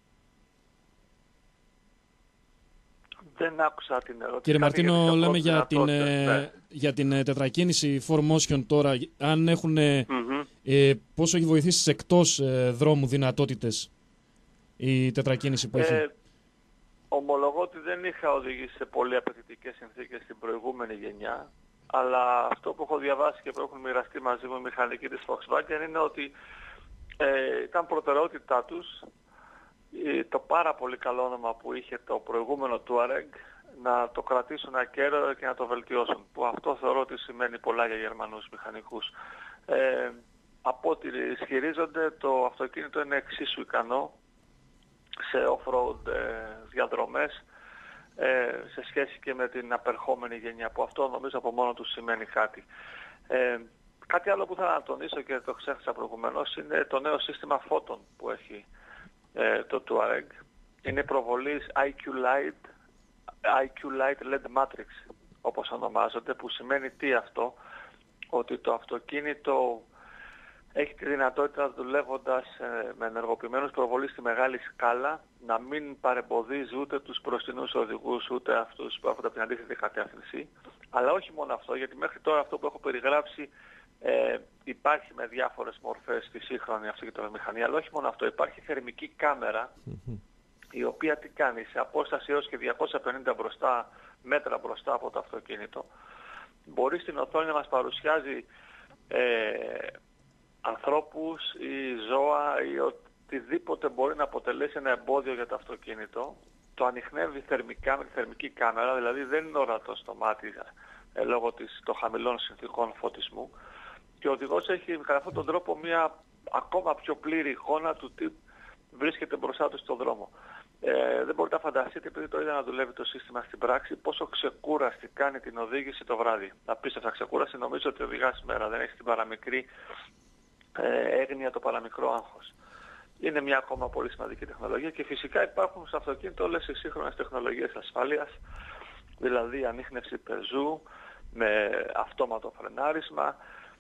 Speaker 5: Δεν άκουσα την ερώτηση.
Speaker 1: Κύριε Μαρτίνο, λέμε για την τετρακίνηση 4Motion τώρα, αν έχουν, πόσο έχει βοηθήσει στις εκτός δρόμου δυνατότητες η τετρακίνηση που έχει.
Speaker 5: Ομολογώ ότι δεν είχα οδηγήσει σε πολύ απαιτητικές συνθήκες στην προηγούμενη γενιά, αλλά αυτό που έχω διαβάσει και που έχουν μοιραστεί μαζί μου οι μηχανικοί της Volkswagen είναι ότι ήταν προτεραιότητά τους το πάρα πολύ καλό όνομα που είχε το προηγούμενο Touareg να το κρατήσουν ακέραιο και να το βελτιώσουν, που αυτό θεωρώ ότι σημαίνει πολλά για Γερμανούς μηχανικούς. Από ό,τι ισχυρίζονται, το αυτοκίνητο είναι εξίσου ικανό σε off-road διαδρομές σε σχέση και με την απερχόμενη γενιά, που αυτό νομίζω από μόνο του σημαίνει κάτι. Κάτι άλλο που θα να τονίσω και το ξέχασα προηγουμένως είναι το νέο σύστημα φώτων που έχει το Touareg. Είναι προβολής IQ Light LED Matrix όπως ονομάζονται, που σημαίνει τι αυτό? Ότι το αυτοκίνητο έχει τη δυνατότητα, δουλεύοντας με ενεργοποιημένους προβολής στη μεγάλη σκάλα, να μην παρεμποδίζει ούτε τους μπροστινούς οδηγούς ούτε αυτούς που έρχονται από την αντίθετη κατεύθυνση. Αλλά όχι μόνο αυτό, γιατί μέχρι τώρα αυτό που έχω περιγράψει υπάρχει με διάφορες μορφές στη σύγχρονη αυτοκινητομηχανία, αλλά όχι μόνο αυτό, υπάρχει θερμική κάμερα η οποία τι κάνει? Σε απόσταση έως και 250 μέτρα μπροστά από το αυτοκίνητο μπορεί στην οθόνη να μας παρουσιάζει ανθρώπους ή ζώα ή οτιδήποτε μπορεί να αποτελέσει ένα εμπόδιο για το αυτοκίνητο. Το ανιχνεύει θερμικά με τη θερμική κάμερα, δηλαδή δεν είναι ορατό στο μάτι λόγω των χαμηλών συνθήκων φωτισμού, και ο οδηγός έχει κατά αυτόν τον τρόπο μια ακόμα πιο πλήρη εικόνα του τι βρίσκεται μπροστά του στον δρόμο. Δεν μπορείτε να φανταστείτε, επειδή το είδα να δουλεύει το σύστημα στην πράξη, πόσο ξεκούραστη κάνει την οδήγηση το βράδυ. Απίστευτα ξεκούραστη, νομίζω ότι οδηγάς μέρα, δεν έχει την παραμικρή έγνοια, το παραμικρό άγχος. Είναι μια ακόμα πολύ σημαντική τεχνολογία και φυσικά υπάρχουν στο αυτοκίνητο όλες οι σύγχρονες τεχνολογίες ασφάλειας, δηλαδή ανίχνευση πεζού με αυτόματο φρενάρισμα,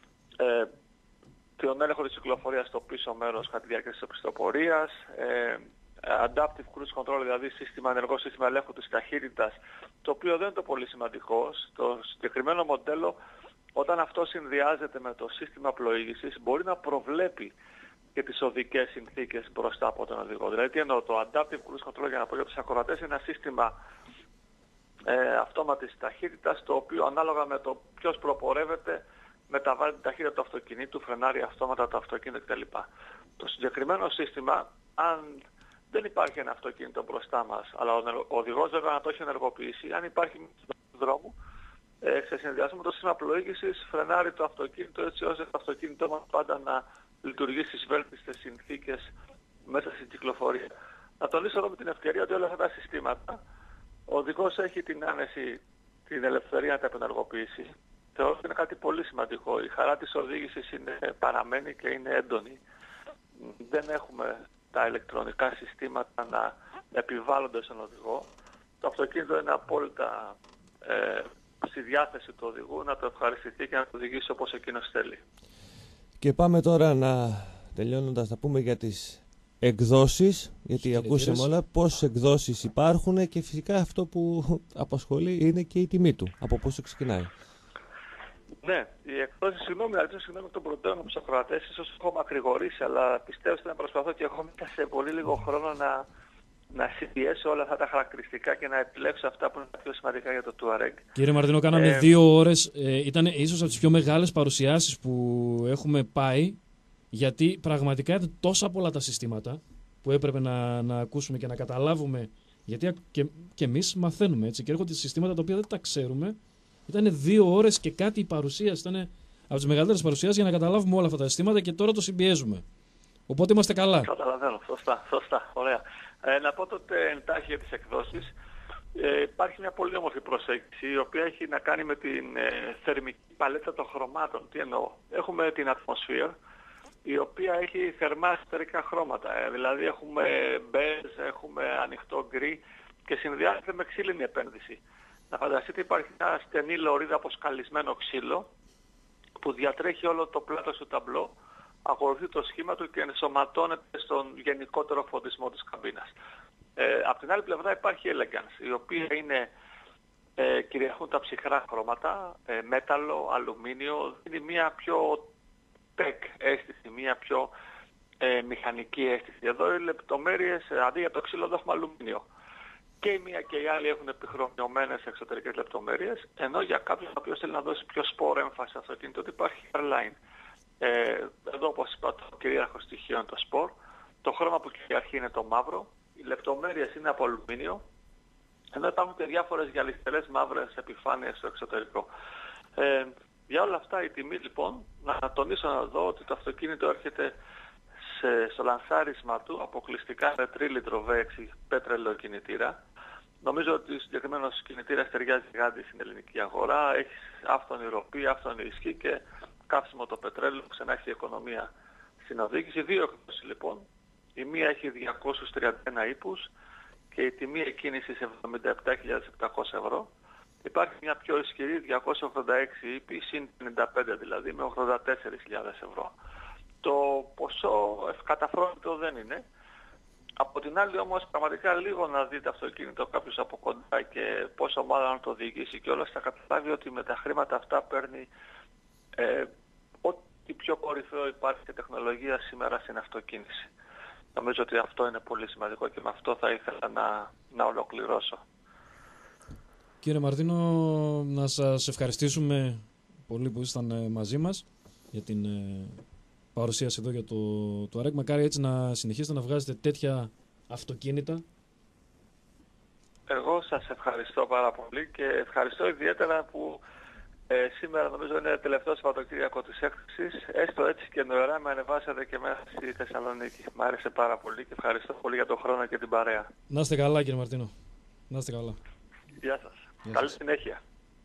Speaker 5: τον έλεγχο της κυκλοφορίας στο πίσω μέρος κατά τη διάρκεια της οπισθοπορίας, adaptive cruise control, δηλαδή ενεργό σύστημα ελέγχου της ταχύτητας, το οποίο δεν είναι το πολύ σημαντικό. Στο συγκεκριμένο μοντέλο, όταν αυτό συνδυάζεται με το σύστημα πλοήγησης, μπορεί να προβλέπει και τις οδικές συνθήκες μπροστά από τον οδηγό. Δηλαδή, τι εννοώ, το adaptive cruise control, για να πω για τους ακροατές, είναι ένα σύστημα αυτόματης ταχύτητας, το οποίο ανάλογα με το ποιος προπορεύεται μεταβάλλει την ταχύτητα του αυτοκινήτου, φρενάρει αυτόματα το αυτοκίνητο κτλ. Το συγκεκριμένο σύστημα, αν δεν υπάρχει ένα αυτοκίνητο μπροστά μας, αλλά ο οδηγός βέβαια να το έχει ενεργοποιήσει, αν υπάρχει στον δρόμο, σε συνδυασμό με το σύστημα πλοήγησης, φρενάρει το αυτοκίνητο έτσι ώστε το αυτοκίνητό μας πάντα να λειτουργεί στις βέλτιστες συνθήκες μέσα στην κυκλοφορία. Να τονίσω εδώ με την ευκαιρία ότι όλα αυτά τα συστήματα, ο οδηγός έχει την άνεση, την ελευθερία να τα επενεργοποιήσει. Θεωρώ ότι είναι κάτι πολύ σημαντικό. Η χαρά της οδήγησης παραμένει και είναι έντονη. Δεν έχουμε τα ηλεκτρονικά συστήματα να επιβάλλονται στον οδηγό. Το αυτοκίνητο είναι απόλυτα στη διάθεση του οδηγού να το ευχαριστηθεί και να το οδηγήσει όπως εκείνος θέλει.
Speaker 2: Και πάμε τώρα τελειώνοντας να πούμε για τις εκδόσεις, γιατί ακούσαμε όλα πόσες εκδόσεις υπάρχουν και φυσικά αυτό που απασχολεί είναι και η τιμή του, από πόσο ξεκινάει.
Speaker 5: Ναι, οι εκδόσεις, συγγνώμη τον προτέρων από τους ακροατές, ίσως έχω μακρηγορήσει, αλλά πιστεύω ότι να προσπαθώ και εγώ μέσα σε πολύ λίγο χρόνο να να συμπιέσω όλα αυτά τα χαρακτηριστικά και να επιλέξω αυτά που είναι τα πιο σημαντικά για το Touareg.
Speaker 1: Κύριε Μαρτίνο, κάναμε 2 ώρες. Ήταν ίσως από τις πιο μεγάλες παρουσιάσεις που έχουμε πάει, γιατί πραγματικά ήταν τόσα πολλά τα συστήματα που έπρεπε να ακούσουμε και να καταλάβουμε. Γιατί και εμείς μαθαίνουμε, έτσι, και έρχονται συστήματα τα οποία δεν τα ξέρουμε. Ήταν 2 ώρες και κάτι η παρουσίαση. Ήταν από τις μεγαλύτερες παρουσιάσεις για να καταλάβουμε όλα αυτά τα συστήματα και τώρα το συμπιέζουμε. Οπότε είμαστε καλά.
Speaker 5: Καταλαβαίνω. Σωστά. Ωραία. Να πω τότε εντάχει για τις εκδόσεις. Υπάρχει μια πολύ όμορφη προσέγγιση η οποία έχει να κάνει με την θερμική παλέτα των χρωμάτων. Τι εννοώ? Έχουμε την Atmosphere, η οποία έχει θερμά εσωτερικά χρώματα. Δηλαδή έχουμε μπέζ, έχουμε ανοιχτό γκρι και συνδυάζεται με ξύλινη επένδυση. Να φανταστείτε, υπάρχει μια στενή λωρίδα από σκαλισμένο ξύλο που διατρέχει όλο το πλάτος του ταμπλό, ακολουθεί το σχήμα του και ενσωματώνεται στον γενικότερο φωτισμό της καμπίνας. Απ' την άλλη πλευρά υπάρχει Elegance, η οποία είναι, κυριαρχούν τα ψυχρά χρώματα, μέταλλο, αλουμίνιο, είναι μια πιο tech αίσθηση, μια πιο μηχανική αίσθηση. Εδώ οι λεπτομέρειες, αντί για το ξύλο εδώ έχουμε αλουμίνιο. Και η μία και η άλλη έχουν επιχρωμιωμένες εξωτερικές λεπτομέρειες, ενώ για κάποιον ο οποίος θέλει να δώσει πιο σπόρο έμφαση σε αυτοκίνητο, ότι υπάρχει airline. Εδώ, όπως είπα, το κυρίαρχο στοιχείο είναι το σπορ. Το χρώμα που κυριαρχεί είναι το μαύρο. Οι λεπτομέρειες είναι από αλουμίνιο. Ενώ υπάρχουν και διάφορες γυαλιστερές μαύρες επιφάνειες στο εξωτερικό. Για όλα αυτά η τιμή, λοιπόν, να τονίσω εδώ ότι το αυτοκίνητο έρχεται στο λανσάρισμα του αποκλειστικά με 3 λίτρο V6 πέτρελαιο κινητήρα. Νομίζω ότι ο συγκεκριμένος κινητήρας ταιριάζει γάντι στην ελληνική αγορά. Έχει άφθονη ροπή, άφθονη ισχύ και καύσιμο το πετρέλαιο, ξανά έχει οικονομία στην οδήγηση. 2 εκδόσεις λοιπόν. Η μία έχει 231 ύπους και η τιμή εκκίνησης 77.700 ευρώ. Υπάρχει μια πιο ισχυρή 286 ύπη, συν 55 δηλαδή, με 84.000 ευρώ. Το ποσό ευκαταφρόνητο δεν είναι. Από την άλλη όμως πραγματικά λίγο να δείτε αυτοκίνητο κάποιος από κοντά και πόσο μάλλον να το οδηγήσει και όλα θα καταλάβει ότι με τα χρήματα αυτά παίρνει ό,τι πιο κορυφαίο υπάρχει σε τεχνολογία σήμερα στην αυτοκίνηση. Νομίζω ότι αυτό είναι πολύ σημαντικό και με αυτό θα ήθελα να ολοκληρώσω.
Speaker 1: Κύριε Μαρτίνο, να σας ευχαριστήσουμε πολύ που ήσασταν μαζί μας για την παρουσίαση εδώ για το Touareg. Μακάρι έτσι να συνεχίσετε να βγάζετε τέτοια αυτοκίνητα.
Speaker 5: Εγώ σας ευχαριστώ πάρα πολύ και ευχαριστώ ιδιαίτερα που σήμερα νομίζω είναι τελευταίο Σαββατοκύριακο της έκθεσης. Έστω έτσι και νοερά με ανεβάσατε και μέσα στη Θεσσαλονίκη. Μ' άρεσε πάρα πολύ και ευχαριστώ πολύ για τον χρόνο και την παρέα.
Speaker 1: Να είστε καλά, κύριε Μαρτίνο. Να είστε καλά.
Speaker 5: Γεια σας. Καλή συνέχεια.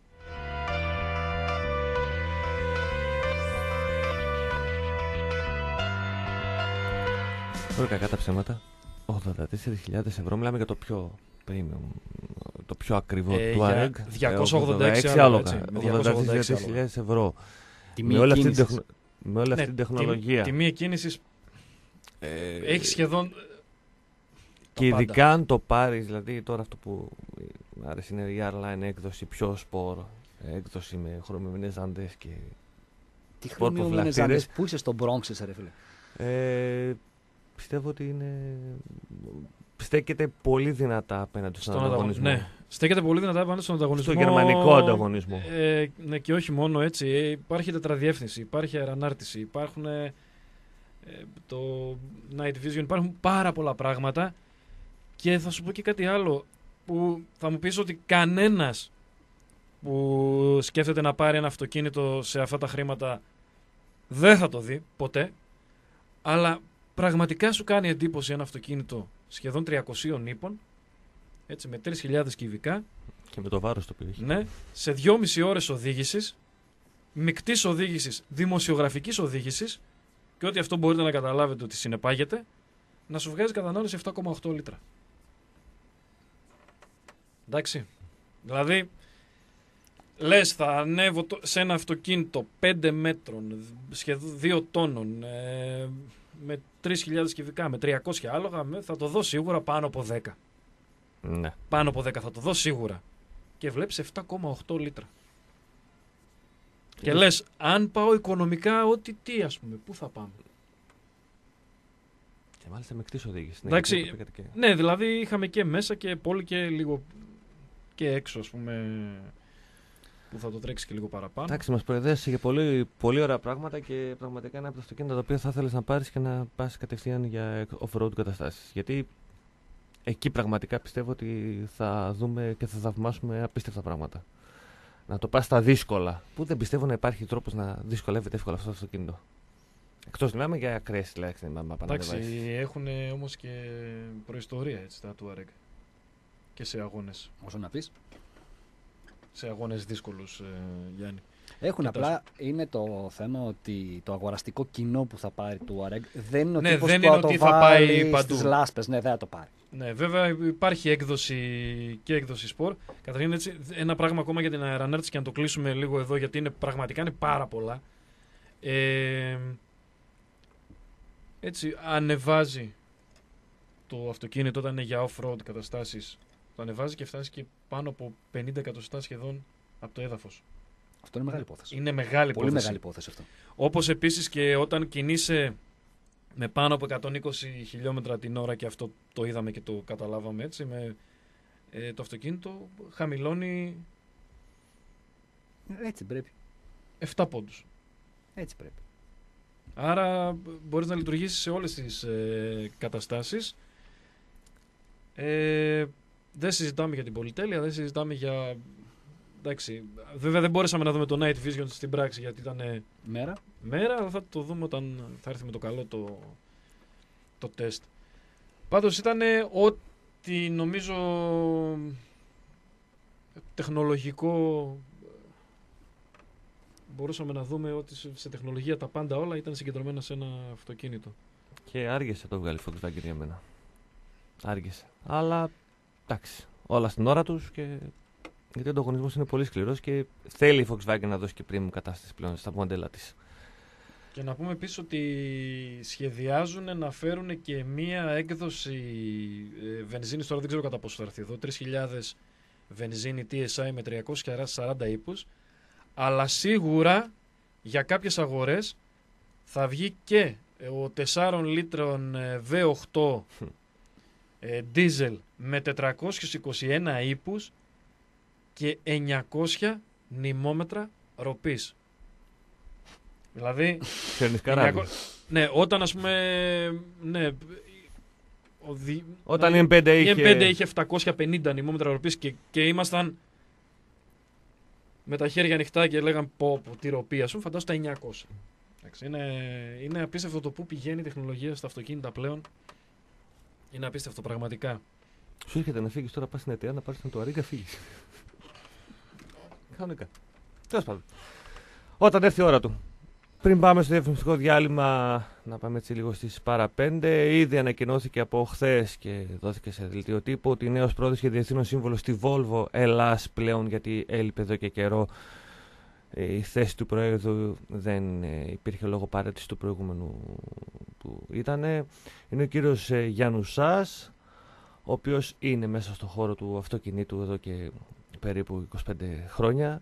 Speaker 2: Τώρα κακά τα ψέματα. 84.000 ευρώ, μιλάμε για το πιο premium, το πιο ακριβό Touareg.
Speaker 1: 286 άλογα.
Speaker 2: 84.000 ευρώ.
Speaker 3: Τιμή
Speaker 2: Με όλη αυτή την τεχνολογία.
Speaker 1: Τιμή εκκίνησης έχει σχεδόν...
Speaker 2: Και ειδικά αν το πάρεις, δηλαδή τώρα αυτό που μου άρεσε είναι η Airline έκδοση πιο σπόρο, έκδοση με χρωμημένες ζάντες και
Speaker 3: τι χρωμημένες ζάντες, πού είσαι στο Bronx, ρε φίλε?
Speaker 2: Πιστεύω ότι στέκεται πολύ δυνατά απέναντι στον ανταγωνισμό.
Speaker 1: Ναι, στέκεται πολύ δυνατά απέναντι στον ανταγωνισμό.
Speaker 2: Στο γερμανικό ανταγωνισμό.
Speaker 1: Ναι, και όχι μόνο έτσι. Υπάρχει τετραδιεύθυνση, υπάρχει αερανάρτηση, υπάρχουν το Night Vision, υπάρχουν πάρα πολλά πράγματα. Και θα σου πω και κάτι άλλο που θα μου πεις ότι κανένας που σκέφτεται να πάρει ένα αυτοκίνητο σε αυτά τα χρήματα δεν θα το δει ποτέ, αλλά πραγματικά σου κάνει εντύπωση ένα αυτοκίνητο σχεδόν 300 ύπων, έτσι, με 3.000 κυβικά
Speaker 2: και με το βάρος το οποίο έχει.
Speaker 1: Ναι, σε 2,5 ώρες οδήγησης, μικτής οδήγησης, δημοσιογραφικής οδήγησης και ό,τι αυτό μπορείτε να καταλάβετε ότι συνεπάγεται, να σου βγάζει κατανάλωση 7,8 λίτρα. Εντάξει. Δηλαδή, λες θα ανέβω σε ένα αυτοκίνητο 5 μέτρων, σχεδόν 2 τόνων, με 3.000 κυβικά, με 300 άλογα, θα το δω σίγουρα πάνω από 10.
Speaker 2: Ναι.
Speaker 1: Πάνω από 10 θα το δω σίγουρα. Και βλέπεις 7,8 λίτρα. Και λες, αν πάω οικονομικά, τι ας πούμε, πού θα πάμε?
Speaker 2: Και μάλιστα με κτής οδήγηση.
Speaker 1: Εντάξει, ναι, δηλαδή είχαμε και μέσα και πολύ και λίγο και έξω, ας πούμε, που θα το τρέξει και λίγο παραπάνω.
Speaker 2: Εντάξει, μας προεδρεύσε για πολύ, πολύ ωραία πράγματα και πραγματικά είναι από τα αυτοκίνητα τα οποία θα ήθελες να πάρεις και να πας κατευθείαν για off-road καταστάσεις. Γιατί εκεί πραγματικά πιστεύω ότι θα δούμε και θα θαυμάσουμε απίστευτα πράγματα. Να το πας στα δύσκολα, που δεν πιστεύω να υπάρχει τρόπος να δυσκολεύεται εύκολα αυτό το αυτοκίνητο. Εκτός μιλάμε για ακραίες λέξεις.
Speaker 1: Εντάξει, έχουν όμως και προϊστορία έτσι, τα Touareg και σε αγώνες.
Speaker 3: Όσο να πεις.
Speaker 1: Σε αγώνες δύσκολους, Γιάννη.
Speaker 3: Έχουν απλά, είναι το θέμα ότι το αγοραστικό κοινό που θα πάρει Touareg δεν είναι ο
Speaker 1: ναι,
Speaker 3: τύπος
Speaker 1: δεν
Speaker 3: που
Speaker 1: είναι
Speaker 3: θα το
Speaker 1: ότι θα πάει παντού
Speaker 3: στις λάσπες. Ναι, δεν θα το πάρει.
Speaker 1: Ναι, βέβαια υπάρχει έκδοση και έκδοση sport. Καταρχήν, έτσι, ένα πράγμα ακόμα για την Aeronerts και να το κλείσουμε λίγο εδώ, γιατί πραγματικά είναι πάρα πολλά. Έτσι, ανεβάζει το αυτοκίνητο όταν είναι για off-road καταστάσεις. Το ανεβάζει και φτάσει και πάνω από 50 εκατοστά σχεδόν από το έδαφος.
Speaker 3: Αυτό είναι μεγάλη υπόθεση.
Speaker 1: Είναι μεγάλη
Speaker 3: Πολύ
Speaker 1: υπόθεση.
Speaker 3: μεγάλη υπόθεση αυτό.
Speaker 1: Όπως επίσης και όταν κινείσαι με πάνω από 120 χιλιόμετρα την ώρα, και αυτό το είδαμε και το καταλάβαμε έτσι, με το αυτοκίνητο χαμηλώνει
Speaker 3: Έτσι πρέπει.
Speaker 1: 7 πόντους.
Speaker 3: Έτσι πρέπει.
Speaker 1: Άρα μπορείς να λειτουργήσεις σε όλες τις καταστάσεις. Δεν συζητάμε για την πολυτέλεια, δεν συζητάμε για... Εντάξει, βέβαια δεν μπορέσαμε να δούμε το Night Vision στην πράξη γιατί ήταν μέρα, αλλά θα το δούμε όταν θα έρθει με το καλό το τεστ. Πάντως ήταν ό,τι νομίζω τεχνολογικό μπορούσαμε να δούμε, ότι σε τεχνολογία τα πάντα όλα ήταν συγκεντρωμένα σε ένα αυτοκίνητο.
Speaker 2: Και άργησε το βγάλει Volkswagen για μένα. Άργησε. Αλλά εντάξει, όλα στην ώρα τους, και γιατί ο ανταγωνισμός είναι πολύ σκληρός και θέλει η Volkswagen να δώσει και premium κατάσταση πλέον στα μοντέλα της.
Speaker 1: Και να πούμε επίσης ότι σχεδιάζουν να φέρουν και μία έκδοση βενζίνης, τώρα δεν ξέρω κατά πόσο θα έρθει εδώ, 3.000 βενζίνη TSI με 340 ύπους, αλλά σίγουρα για κάποιες αγορές θα βγει και ο 4 λίτρων V8 diesel με 421 ύπους και 900 νημόμετρα ροπής. Δηλαδή, ναι, όταν ας πούμε, ναι,
Speaker 2: όταν η M5
Speaker 1: είχε 750 νημόμετρα ροπής και ήμασταν με τα χέρια ανοιχτά και λέγαν πω τι ροπή, ας πούμε, φαντάσου τα 900. Είναι απίστευτο το που πηγαίνει η τεχνολογία στα αυτοκίνητα πλέον. Είναι απίστευτο πραγματικά.
Speaker 2: Σου έρχεται να φύγεις τώρα, πας στην ΕΤΕΑ να πάρεις τον Touareg, φύγεις. Κανονικά. Τέλος πάντων. Όταν έρθει η ώρα του. Πριν πάμε στο διαφημιστικό διάλειμμα, να πάμε έτσι λίγο στις παρά 5. Ήδη ανακοινώθηκε από χθες και δόθηκε σε δελτίο τύπου ότι νέος πρόεδρος και διευθύνων σύμβολος στη Volvo Ελλάς πλέον, γιατί έλειπε εδώ και καιρό η θέση του Προέδρου, δεν υπήρχε λόγω παρέτησης του προηγούμενου που ήταν. Είναι ο κύριος Γιαννουσάς, ο οποίος είναι μέσα στο χώρο του αυτοκινήτου εδώ και περίπου 25 χρόνια.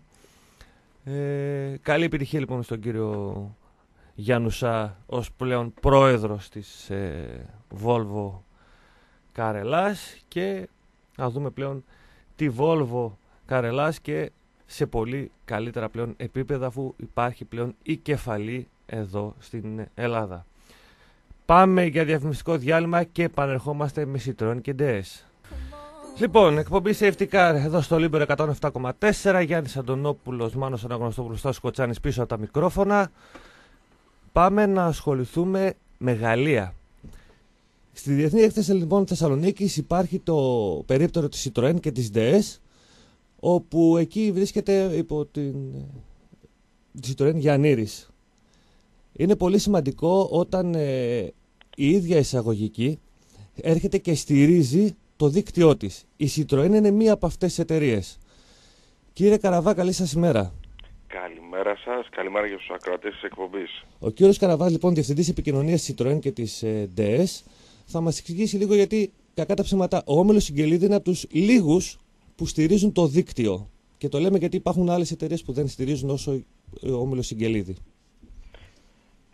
Speaker 2: Καλή επιτυχία λοιπόν στον κύριο Γιαννουσά ως πλέον πρόεδρος της Volvo Car Ελλάς, και να δούμε πλέον τη Volvo Car Ελλάς και σε πολύ καλύτερα πλέον επίπεδα, αφού υπάρχει πλέον η κεφαλή εδώ στην Ελλάδα. Πάμε για διαφημιστικό διάλειμμα και επανερχόμαστε με Citroën και DS. Λοιπόν, εκπομπή Safety Car εδώ στο Λίμπερο 107,4. Γιάννης Αντωνόπουλος, Μάνος Αναγνωστόπουλος, Στάσος Κοτσάνης πίσω από τα μικρόφωνα. Πάμε να ασχοληθούμε με Γαλλία. Στη Διεθνή Έκθεση λοιπόν Θεσσαλονίκης υπάρχει το περίπτερο της Citroën και της DS, όπου εκεί βρίσκεται υπό την Citroën Γιαννήρης. Είναι πολύ σημαντικό όταν η ίδια εισαγωγική έρχεται και στηρίζει το δίκτυό της. Η Citroën είναι μία από αυτές τις εταιρείες. Κύριε Καραβά, καλή σας ημέρα.
Speaker 6: Καλημέρα σας, καλημέρα για τους ακροατές της εκπομπής.
Speaker 2: Ο κύριος Καραβάς, λοιπόν, διευθυντής επικοινωνίας της Citroën και της DS, θα μας εξηγήσει λίγο, γιατί κακά τα ψέματα ο όμιλος Σιγκελίδη είναι από τους λίγους που στηρίζουν το δίκτυο. Και το λέμε γιατί υπάρχουν άλλες εταιρείες που δεν στηρίζουν όσο ο όμιλος Σιγκελίδη.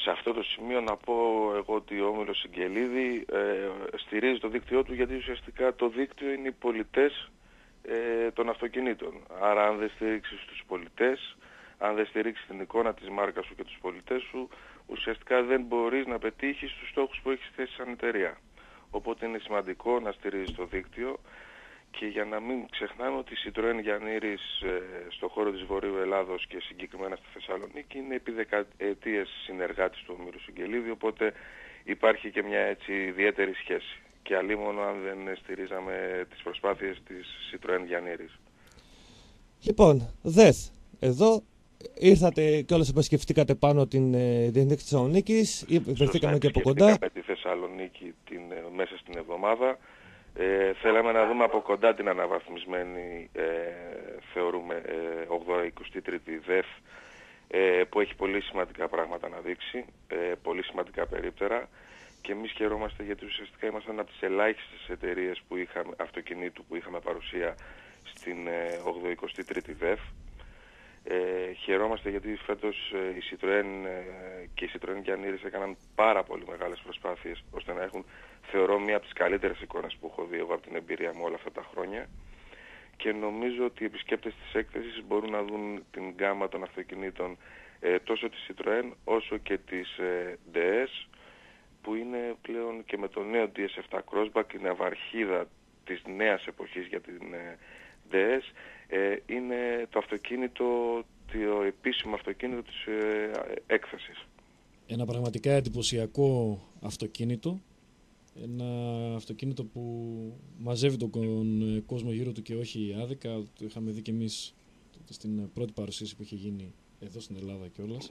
Speaker 6: σε αυτό το σημείο να πω εγώ ότι ο Όμιλος Συγγελίδη στηρίζει το δίκτυό του, γιατί ουσιαστικά το δίκτυο είναι οι πολιτές των αυτοκινήτων. Άρα αν δεν στηρίξεις τους πολιτές, αν δεν στηρίξεις την εικόνα της μάρκας σου και τους πολιτές σου, ουσιαστικά δεν μπορείς να πετύχεις τους στόχους που έχεις θέσει σαν εταιρεία. Οπότε είναι σημαντικό να στηρίζεις το δίκτυο. Και για να μην ξεχνάμε ότι η Citroën Γιαννήρης στον χώρο της Βορείου Ελλάδος και συγκεκριμένα στη Θεσσαλονίκη είναι επί δεκαετίες συνεργάτης του Ομίλου Συγγελίδη, οπότε υπάρχει και μια έτσι ιδιαίτερη σχέση. Και αλίμονο αν δεν στηρίζαμε τις προσπάθειες της Citroën Γιαννήρης.
Speaker 2: Λοιπόν, εδώ ήρθατε και όλες επισκεφτήκατε πάνω την Διεθνή της Θεσσαλονίκης, βρεθήκαμε και από κοντά.
Speaker 6: Τη Θεσσαλονίκη μέσα στην εβδομάδα. Θέλαμε να δούμε από κοντά την αναβαθμισμένη, θεωρούμε, 83η ΔΕΘ, που έχει πολύ σημαντικά πράγματα να δείξει, πολύ σημαντικά περίπτερα, και εμείς χαιρόμαστε γιατί ουσιαστικά ήμασταν από τις ελάχιστες εταιρείες αυτοκινήτου που είχαμε παρουσία στην 83η ΔΕΘ. Χαιρόμαστε γιατί φέτος η Citroën και η Citroën Γιαννήρης έκαναν πάρα πολύ μεγάλες προσπάθειες ώστε να έχουν, θεωρώ, μία από τις καλύτερες εικόνες που έχω δει εγώ από την εμπειρία μου όλα αυτά τα χρόνια, και νομίζω ότι οι επισκέπτες της έκθεσης μπορούν να δουν την γκάμα των αυτοκινήτων τόσο της Citroën όσο και της DS, που είναι πλέον και με το νέο DS7 Crossback, η ναυαρχίδα της νέας εποχής για την DS. Είναι το αυτοκίνητο, το επίσημο αυτοκίνητο της έκθεσης.
Speaker 1: Ένα πραγματικά εντυπωσιακό αυτοκίνητο. Ένα αυτοκίνητο που μαζεύει τον κόσμο γύρω του και όχι άδικα. Το είχαμε δει και εμείς στην πρώτη παρουσίαση που είχε γίνει εδώ στην Ελλάδα κιόλας.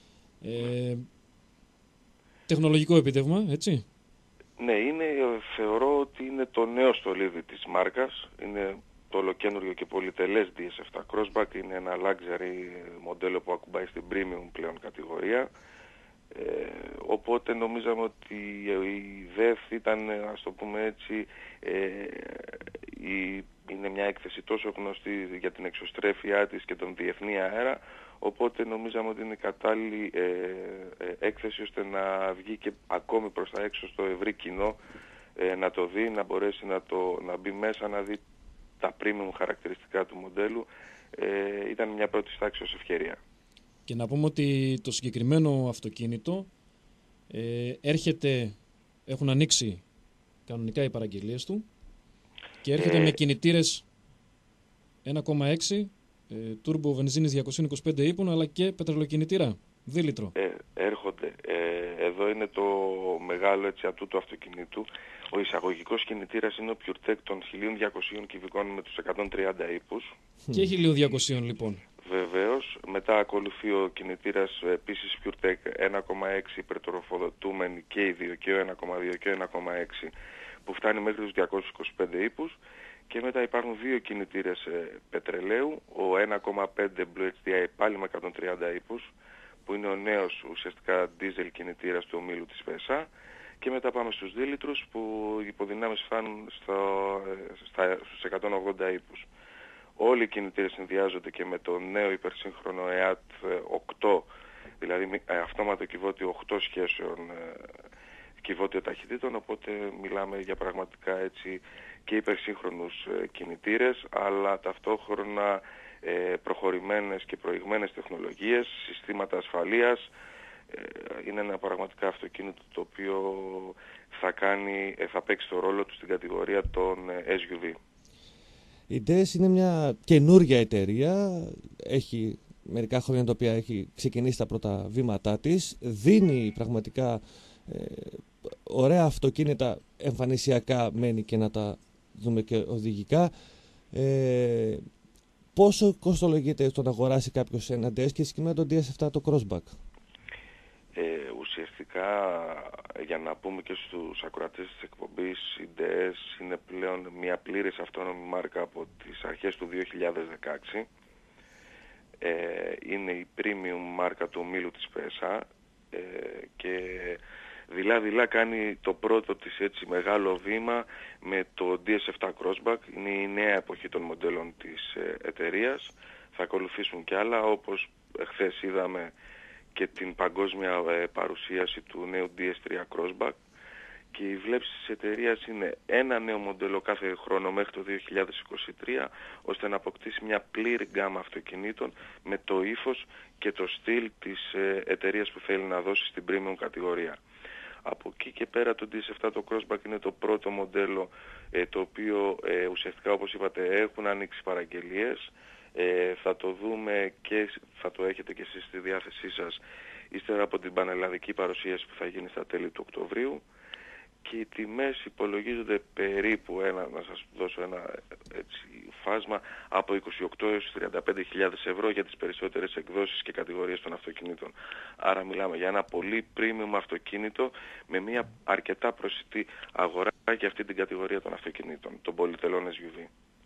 Speaker 1: Τεχνολογικό επίτευγμα, έτσι.
Speaker 6: Ναι, θεωρώ ότι είναι το νέο στολίδι της μάρκας. Είναι το ολοκένουργιο και πολυτελές DS7 Crossback. Είναι ένα luxury μοντέλο που ακουμπάει στην premium πλέον κατηγορία. Οπότε νομίζαμε ότι η ΔΕΘ ήταν, ας το πούμε έτσι, είναι μια έκθεση τόσο γνωστή για την εξωστρέφειά της και τον διεθνή αέρα, οπότε νομίζαμε ότι είναι κατάλληλη έκθεση ώστε να βγει και ακόμη προς τα έξω στο ευρύ κοινό, να το δει, να μπορέσει να μπει μέσα, να δει τα premium χαρακτηριστικά του μοντέλου. Ήταν μια πρώτη τάξης ευκαιρία.
Speaker 1: Και να πούμε ότι το συγκεκριμένο αυτοκίνητο έχουν ανοίξει κανονικά οι παραγγελίες του και έρχεται με κινητήρες 1,6 turbo βενζίνης 225 ύπων, αλλά και πετρελοκινητήρα 2 λίτρο.
Speaker 6: Έρχονται. Εδώ είναι το μεγάλο έτσι ατού του αυτοκινήτου. Ο εισαγωγικός κινητήρας είναι ο PureTech των 1200 κυβικών με τους 130 ύπους.
Speaker 1: Και 1200 λοιπόν.
Speaker 6: Βεβαίως. Μετά ακολουθεί ο κινητήρας επίσης PureTech 1,6 υπερτροφοδοτούμενη και οι δύο, και ο 1,2 και ο 1,6, που φτάνει μέχρι τους 225 ύπους. Και μετά υπάρχουν δύο κινητήρες πετρελαίου, ο 1,5 Blue HDI πάλι με 130 ύπους, που είναι ο νέος ουσιαστικά diesel κινητήρας του ομίλου της PSA. Και μετά πάμε στους 2 λίτρους που οι υποδυνάμεις φτάνουν στους 180 ύπους. Όλοι οι κινητήρες συνδυάζονται και με το νέο υπερσύγχρονο EAT 8, δηλαδή αυτόματο κυβότιο 8 σχέσεων κυβότιο ταχυτήτων, οπότε μιλάμε για πραγματικά έτσι και υπερσύγχρονους κινητήρες, αλλά ταυτόχρονα προχωρημένες και προηγμένες τεχνολογίες, συστήματα ασφαλείας. Είναι ένα πραγματικά αυτοκίνητο το οποίο θα παίξει το ρόλο του στην κατηγορία των SUV.
Speaker 2: Η DES είναι μια καινούργια εταιρεία, έχει μερικά χρόνια τα οποία έχει ξεκινήσει τα πρώτα βήματά της, δίνει πραγματικά ωραία αυτοκίνητα, εμφανισιακά μένει και να τα δούμε και οδηγικά. Πόσο κοστολογείται στο να αγοράσει κάποιος ένα DS και συγκεκριμένα το DS7 το Crossback?
Speaker 6: Ουσιαστικά, για να πούμε και στους ακροατές της εκπομπής, η DS είναι πλέον μια πλήρης αυτόνομη μάρκα από τις αρχές του 2016. Είναι η premium μάρκα του ομίλου της PSA και δειλά κάνει το πρώτο της έτσι μεγάλο βήμα με το DS7 Crossback. Είναι η νέα εποχή των μοντέλων της εταιρείας. Θα ακολουθήσουν και άλλα, όπως χθες είδαμε και την παγκόσμια παρουσίαση του νέου DS3 Crossback, και η βλέψη της εταιρείας είναι ένα νέο μοντέλο κάθε χρόνο μέχρι το 2023, ώστε να αποκτήσει μια πλήρη γκάμα αυτοκινήτων με το ύφος και το στυλ της εταιρείας που θέλει να δώσει στην premium κατηγορία. Από εκεί και πέρα το DS7 το Crossback είναι το πρώτο μοντέλο το οποίο ουσιαστικά, όπως είπατε, έχουν ανοίξει παραγγελίες. Θα το δούμε και θα το έχετε και εσείς στη διάθεσή σας ύστερα από την πανελλαδική παρουσίαση που θα γίνει στα τέλη του Οκτωβρίου, και οι τιμές υπολογίζονται περίπου, να σας δώσω ένα φάσμα, από 28 έως 35.000 ευρώ για τις περισσότερες εκδόσεις και κατηγορίες των αυτοκινήτων. Άρα μιλάμε για ένα πολύ premium αυτοκίνητο με μια αρκετά προσιτή αγορά για αυτή την κατηγορία των αυτοκινήτων, των πολυτελών SUV.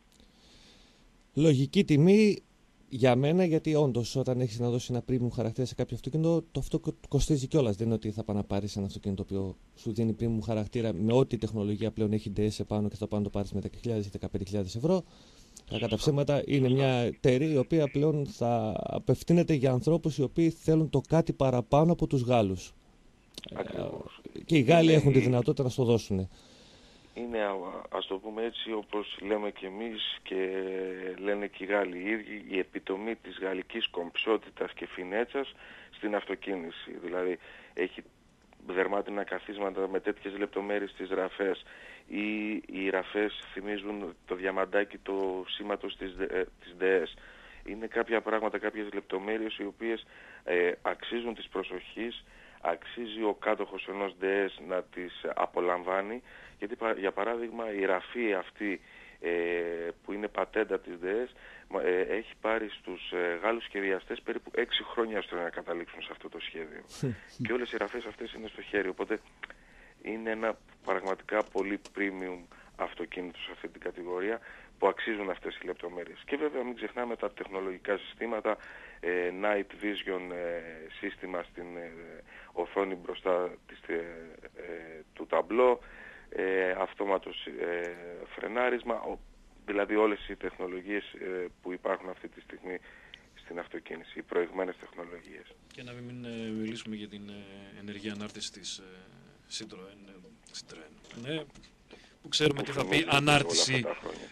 Speaker 2: Λογική τιμή για μένα, γιατί όντως όταν έχεις να δώσεις ένα premium χαρακτήρα σε κάποιο αυτοκίνητο, το αυτό κοστίζει κιόλας. Δεν είναι ότι θα πάει να πάρεις ένα αυτοκίνητο το οποίο σου δίνει premium χαρακτήρα με ό,τι τεχνολογία πλέον έχει DS επάνω και θα πάει να το πάρεις με 10.000 ή 15.000 ευρώ. Κατά ψέματα είναι μια εταιρεία η οποία πλέον θα απευθύνεται για ανθρώπους οι οποίοι θέλουν το κάτι παραπάνω από τους Γάλλους. Και οι Γάλλοι έχουν τη δυνατότητα να στο δώσουν.
Speaker 6: Είναι, ας το πούμε έτσι, όπως λέμε και εμείς και λένε και οι Γάλλοι οι ίδιοι, η επιτομή της γαλλικής κομψότητας και φινέτσας στην αυτοκίνηση. Δηλαδή έχει δερμάτινα καθίσματα με τέτοιες λεπτομέρειες στις ραφές, ή οι ραφές θυμίζουν το διαμαντάκι το σήματος της DS. Είναι κάποια πράγματα, κάποιες λεπτομέρειες οι οποίες αξίζουν της προσοχής. Αξίζει ο κάτοχος ενός DS να τις απολαμβάνει, γιατί για παράδειγμα η ραφή αυτή που είναι πατέντα της DS έχει πάρει στους Γάλλους σχεδιαστές περίπου 6 χρόνια ώστε να καταλήξουν σε αυτό το σχέδιο. Και όλες οι ραφές αυτές είναι στο χέρι, οπότε είναι ένα πραγματικά πολύ premium αυτοκίνητο σε αυτή την κατηγορία που αξίζουν αυτές οι λεπτομέρειες. Και βέβαια μην ξεχνάμε τα τεχνολογικά συστήματα, Night Vision σύστημα στην οθόνη μπροστά του ταμπλό, αυτόματος φρενάρισμα, δηλαδή όλες οι τεχνολογίες που υπάρχουν αυτή τη στιγμή στην αυτοκίνηση, οι προηγμένες τεχνολογίες.
Speaker 1: Και να μην μιλήσουμε για την ενεργή ανάρτηση της Citroën. Ναι, που ξέρουμε τι θα πει ανάρτηση,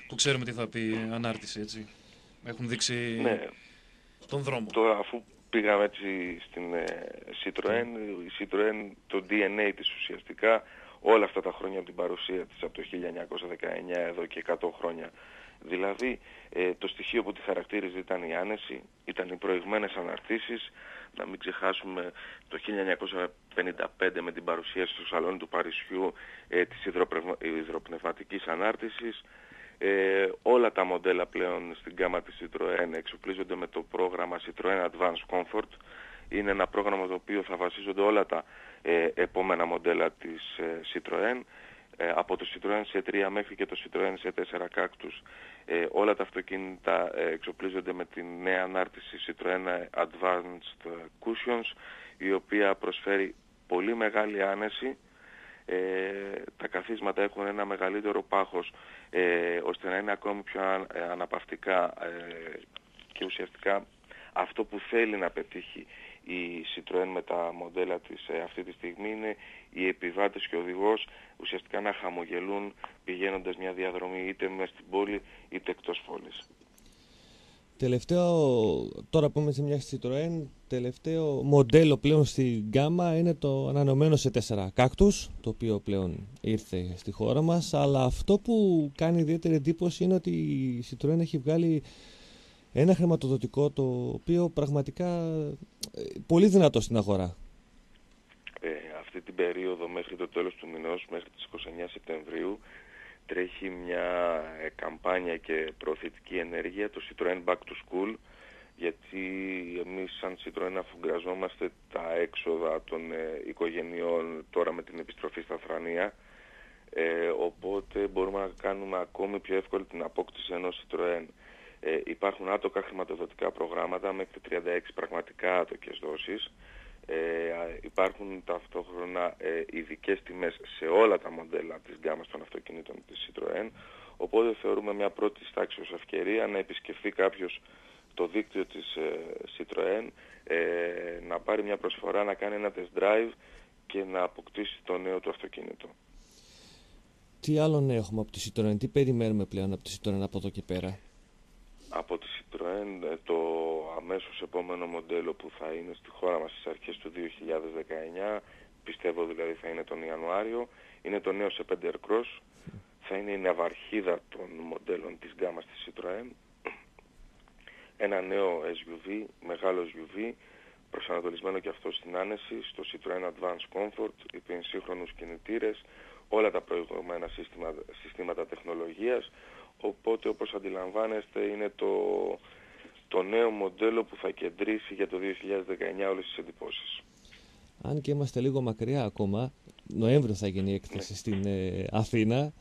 Speaker 1: έτσι. Έχουν δείξει τον δρόμο.
Speaker 6: Τώρα, αφού πήγαμε έτσι στην Citroën, η Citroën, το DNA της ουσιαστικά, όλα αυτά τα χρόνια από την παρουσία της, από το 1919 εδώ και 100 χρόνια, δηλαδή το στοιχείο που τη χαρακτήριζε ήταν η άνεση, ήταν οι προηγμένες αναρτήσεις. Να μην ξεχάσουμε το 1955 με την παρουσίαση στο Σαλόνι του Παρισιού της υδροπνευματικής ανάρτησης. Όλα τα μοντέλα πλέον στην γκάμα της Citroën εξοπλίζονται με το πρόγραμμα Citroën Advanced Comfort. Είναι ένα πρόγραμμα το οποίο θα βασίζονται όλα τα επόμενα μοντέλα της Citroën. Από το Citroën C3 μέχρι και το Citroën C4 Cactus, όλα τα αυτοκίνητα εξοπλίζονται με τη νέα ανάρτηση Citroën Advanced Cushions, η οποία προσφέρει πολύ μεγάλη άνεση. Τα καθίσματα έχουν ένα μεγαλύτερο πάχος ώστε να είναι ακόμη πιο αναπαυτικά, και ουσιαστικά αυτό που θέλει να πετύχει η Citroën με τα μοντέλα της αυτή τη στιγμή είναι οι επιβάτες και ο οδηγός ουσιαστικά να χαμογελούν πηγαίνοντας μια διαδρομή είτε μέσα στην πόλη είτε εκτός πόλης.
Speaker 2: Τελευταίο, τώρα που είμαι σε μια Citroën, τελευταίο μοντέλο πλέον στην γκάμα είναι το ανανεωμένο C4 Cactus, το οποίο πλέον ήρθε στη χώρα μας, αλλά αυτό που κάνει ιδιαίτερη εντύπωση είναι ότι η Citroën έχει βγάλει ένα χρηματοδοτικό το οποίο πραγματικά πολύ δυνατό στην αγορά.
Speaker 6: Αυτή την περίοδο μέχρι το τέλος του μηνός, μέχρι τις 29 Σεπτεμβρίου, τρέχει μια καμπάνια και προωθητική ενέργεια, το Citroën Back to School, γιατί εμείς σαν Citroën αφουγκραζόμαστε τα έξοδα των οικογενειών τώρα με την επιστροφή στα Θρανία, οπότε μπορούμε να κάνουμε ακόμη πιο εύκολη την απόκτηση ενός Citroën. Υπάρχουν άτοκα χρηματοδοτικά προγράμματα μέχρι 36 πραγματικά άτοκες δόσεις. Υπάρχουν ταυτόχρονα ειδικές τιμές σε όλα τα μοντέλα της γκάμας των αυτοκινήτων της Citroën, οπότε θεωρούμε μια πρώτη τάξης ευκαιρία να επισκεφθεί κάποιος το δίκτυο της Citroën να πάρει μια προσφορά, να κάνει ένα test drive και να αποκτήσει το νέο του αυτοκίνητο.
Speaker 2: Τι άλλο νέο έχουμε από τη Citroën, τι περιμένουμε πλέον από τη Citroën από εδώ και πέρα?
Speaker 6: Από τη Citroën το αμέσως επόμενο μοντέλο που θα είναι στη χώρα μας στις αρχές του 2019, πιστεύω δηλαδή θα είναι τον Ιανουάριο, είναι το νέο C5 Aircross. Θα είναι η ναυαρχίδα των μοντέλων της γκάμας της Citroën. Ένα νέο SUV, μεγάλο SUV, προσανατολισμένο και αυτό στην άνεση, στο Citroën Advanced Comfort, υπό σύγχρονους κινητήρες, όλα τα προηγούμενα συστήματα τεχνολογίας. Οπότε, όπως αντιλαμβάνεστε, είναι το νέο μοντέλο που θα κεντρήσει για το 2019 όλες τις εντυπώσεις.
Speaker 2: Αν και είμαστε λίγο μακριά ακόμα, Νοέμβριο θα γίνει η έκθεση στην Αθήνα.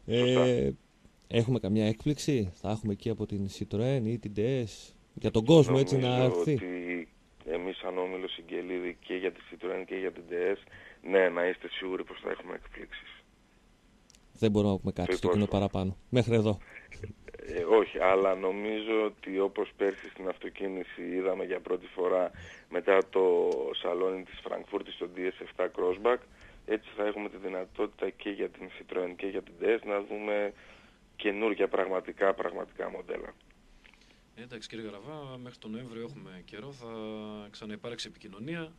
Speaker 2: Έχουμε καμιά έκπληξη, θα έχουμε εκεί από την Citroën ή την DS, για τον κόσμο έτσι να έρθει?
Speaker 6: Ότι εμείς σαν όμιλο Συγγελίδη και για τη Citroën και για την DS, ναι, να είστε σίγουροι πως θα έχουμε εκπλήξεις.
Speaker 2: Δεν μπορούμε να πούμε κάτι στο κοινό παραπάνω, μέχρι εδώ.
Speaker 6: Όχι, αλλά νομίζω ότι όπως πέρσι στην αυτοκίνηση είδαμε για πρώτη φορά μετά το σαλόνι της Φραγκφούρτης στο DS7 Crossback, έτσι θα έχουμε τη δυνατότητα και για την Citroën και για την DS να δούμε καινούργια πραγματικά μοντέλα.
Speaker 1: Εντάξει κύριε Καραβά, μέχρι τον Νοέμβριο έχουμε καιρό, θα ξαναυπάρξει επικοινωνία.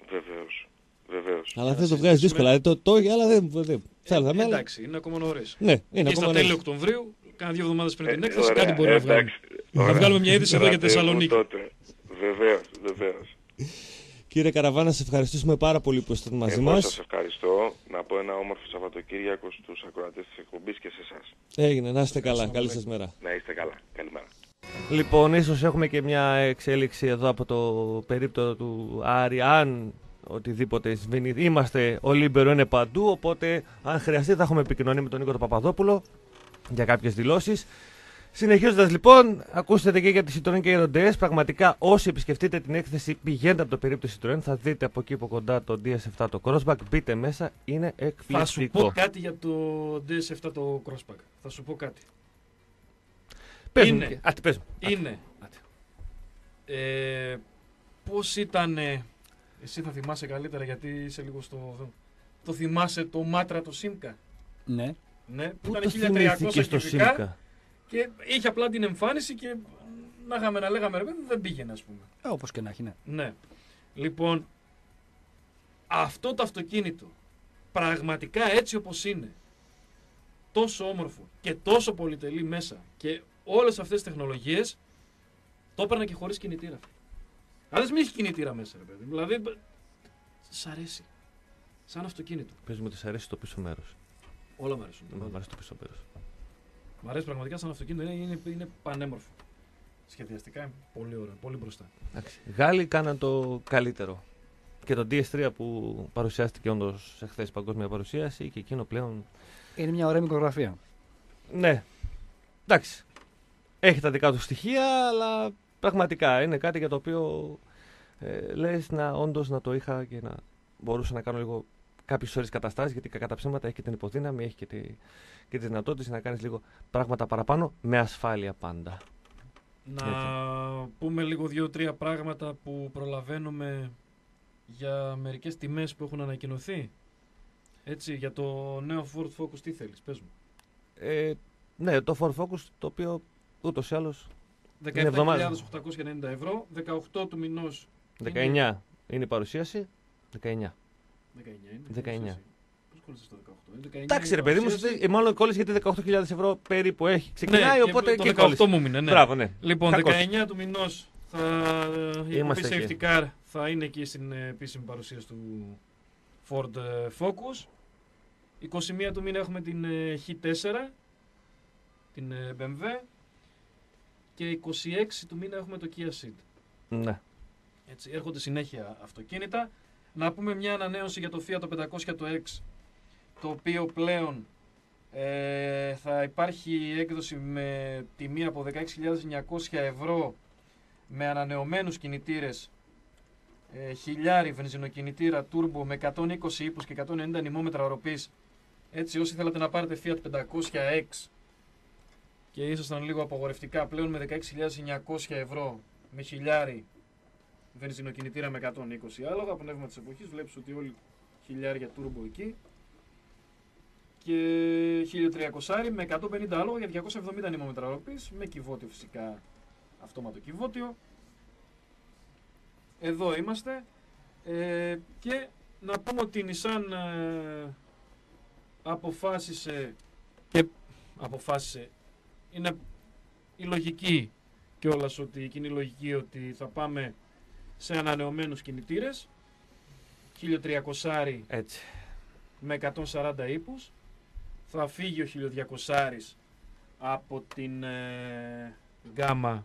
Speaker 6: Βεβαίως.
Speaker 2: Αλλά δεν το βγάζει δύσκολα, αλλά δεν θέλαμε.
Speaker 1: Εντάξει, είναι ακόμα νωρίς.
Speaker 2: Ναι, είναι
Speaker 1: και
Speaker 2: ακόμα
Speaker 1: στα τέλη Οκτωβρίου, κάνα 2 εβδομάδες πριν την έκθεση, κάτι μπορεί να βγάλουμε. Να βγάλουμε μια είδηση εδώ για τη Θεσσαλονίκη.
Speaker 6: Βεβαίως.
Speaker 2: Κύριε Καραβά, να σε ευχαριστήσουμε πάρα πολύ που ήσασταν μαζί μας.
Speaker 6: Εγώ σας ευχαριστώ. Να πω ένα όμορφο Σαββατοκύριακο στους ακροατές της εκπομπής και σε εσάς.
Speaker 2: Έγινε, να είστε καλά. Καλή σας μέρα.
Speaker 6: Να είστε καλά. Καλημέρα.
Speaker 2: Λοιπόν, ίσως έχουμε και μια εξέλιξη εδώ από το περίπτωρο του Άρη. Αν οτιδήποτε συμβαίνει, είμαστε, ο Λίμπερο είναι παντού. Οπότε, αν χρειαστεί, θα έχουμε επικοινωνία με τον Νίκο Παπαδόπουλο για κάποιες δηλώσεις. Συνεχίζοντας λοιπόν, ακούσατε και για τη Citroën και για τον DS. Πραγματικά, όσοι επισκεφτείτε την έκθεση, πηγαίνετε από το περίπτωση Citroën, θα δείτε από εκεί από κοντά το DS7 το Crossback. Μπείτε μέσα, είναι εκπληκτικό.
Speaker 1: Θα σου πω κάτι για το DS7 το Crossback. Θα σου πω κάτι. Είναι. Πώς ήταν. Εσύ θα θυμάσαι καλύτερα γιατί είσαι λίγο στο. Το θυμάσαι το Matra το Simca?
Speaker 3: Ναι.
Speaker 1: Ναι,
Speaker 2: Πού
Speaker 1: ήταν
Speaker 2: το
Speaker 1: 1300
Speaker 2: θυμήθηκε στο
Speaker 1: κυβικά
Speaker 2: Simca?
Speaker 1: και είχε απλά την εμφάνιση και να λέγαμε ρε παιδί, δεν πήγαινε ας πούμε.
Speaker 3: Όπως και να έχει, ναι.
Speaker 1: Ναι. Λοιπόν, αυτό το αυτοκίνητο πραγματικά έτσι όπως είναι, τόσο όμορφο και τόσο πολυτελή μέσα και όλες αυτές τις τεχνολογίες, το έπαιρνα και χωρίς κινητήρα. Αλλά δεν έχει κινητήρα μέσα ρε παιδί. Δηλαδή, σ' αρέσει. Σαν αυτοκίνητο.
Speaker 2: Πες μου ότι σ' αρέσει το πίσω μέρος.
Speaker 1: Όλα μου αρέσουν.
Speaker 2: Μ' αρέσει το πίσω μέρος.
Speaker 1: Μ' αρέσει πραγματικά σαν αυτοκίνητο, είναι πανέμορφο. Σχεδιαστικά είναι πολύ ωραίο, πολύ μπροστά.
Speaker 2: Γάλλοι κάναν το καλύτερο. Και το DS3 που παρουσιάστηκε όντως εχθές παγκόσμια παρουσίαση και εκείνο πλέον.
Speaker 3: Είναι μια ωραία μικρογραφία.
Speaker 2: Ναι. Εντάξει. Έχει τα δικά του στοιχεία, αλλά πραγματικά είναι κάτι για το οποίο λες όντως να το είχα και να μπορούσα να κάνω λίγο κάποιες ώρες καταστάσεις, γιατί κατά ψέματα έχει και την υποδύναμη, έχει και τις δυνατότητες να κάνεις λίγο πράγματα παραπάνω, με ασφάλεια πάντα.
Speaker 1: Να πούμε λίγο 2-3 πράγματα που προλαβαίνουμε για μερικές τιμές που έχουν ανακοινωθεί. Έτσι, για το νέο Ford Focus τι θέλεις, πες μου.
Speaker 2: Ναι, το Ford Focus το οποίο ούτως ή άλλως
Speaker 1: 17.890 ευρώ, 18 του μηνός.
Speaker 2: 19 είναι η παρουσίαση, 19. 19.
Speaker 1: Πώς κόλλησες το 18?
Speaker 2: Εντάξει ρε παιδί μου, μάλλον κόλλησε γιατί 18.000 ευρώ περίπου έχει ξεκινάει,
Speaker 1: ναι,
Speaker 2: οπότε
Speaker 1: το
Speaker 2: και
Speaker 1: 18 μου μείνε, ναι.
Speaker 2: Μπράβο, ναι.
Speaker 1: Λοιπόν,
Speaker 2: Κακός.
Speaker 1: 19 του μηνός η εκπομπή Safety Car θα είναι εκεί στην επίσημη παρουσίαση του Ford Focus. 21 του μήνα έχουμε την H4, την BMW. Και 26 του μήνα έχουμε το Kia Ceed. Ναι. Έτσι, έρχονται συνέχεια αυτοκίνητα. Να πούμε μια ανανέωση για το Fiat το 500 το X, το οποίο πλέον θα υπάρχει έκδοση με τιμή από 16.900 ευρώ με ανανεωμένους κινητήρες, χιλιάρι βενζινοκινητήρα turbo με 120 ύπους και 190 νημόμετρα οροπής. Έτσι, όσοι θέλετε να πάρετε Fiat 500X και ήσασταν λίγο απαγορευτικά, πλέον με 16.900 ευρώ με χιλιάρι βενζινοκινητήρα με 120 άλογα, πνεύμα της εποχής, βλέπεις ότι όλοι χιλιάρια τούρμπο εκεί, και 1.300 με 150 άλογα για 270 νημόμετρα ροπής, με κυβότιο φυσικά, αυτόματο κυβότιο. Εδώ είμαστε, και να πούμε ότι η Nissan αποφάσισε, είναι η λογική κιόλας, ότι εκείνη η λογική ότι θα πάμε σε ανανεωμένους κινητήρες, 1.300
Speaker 2: Έτσι.
Speaker 1: με 140 ύπους, θα φύγει ο 1.200 από την γκάμα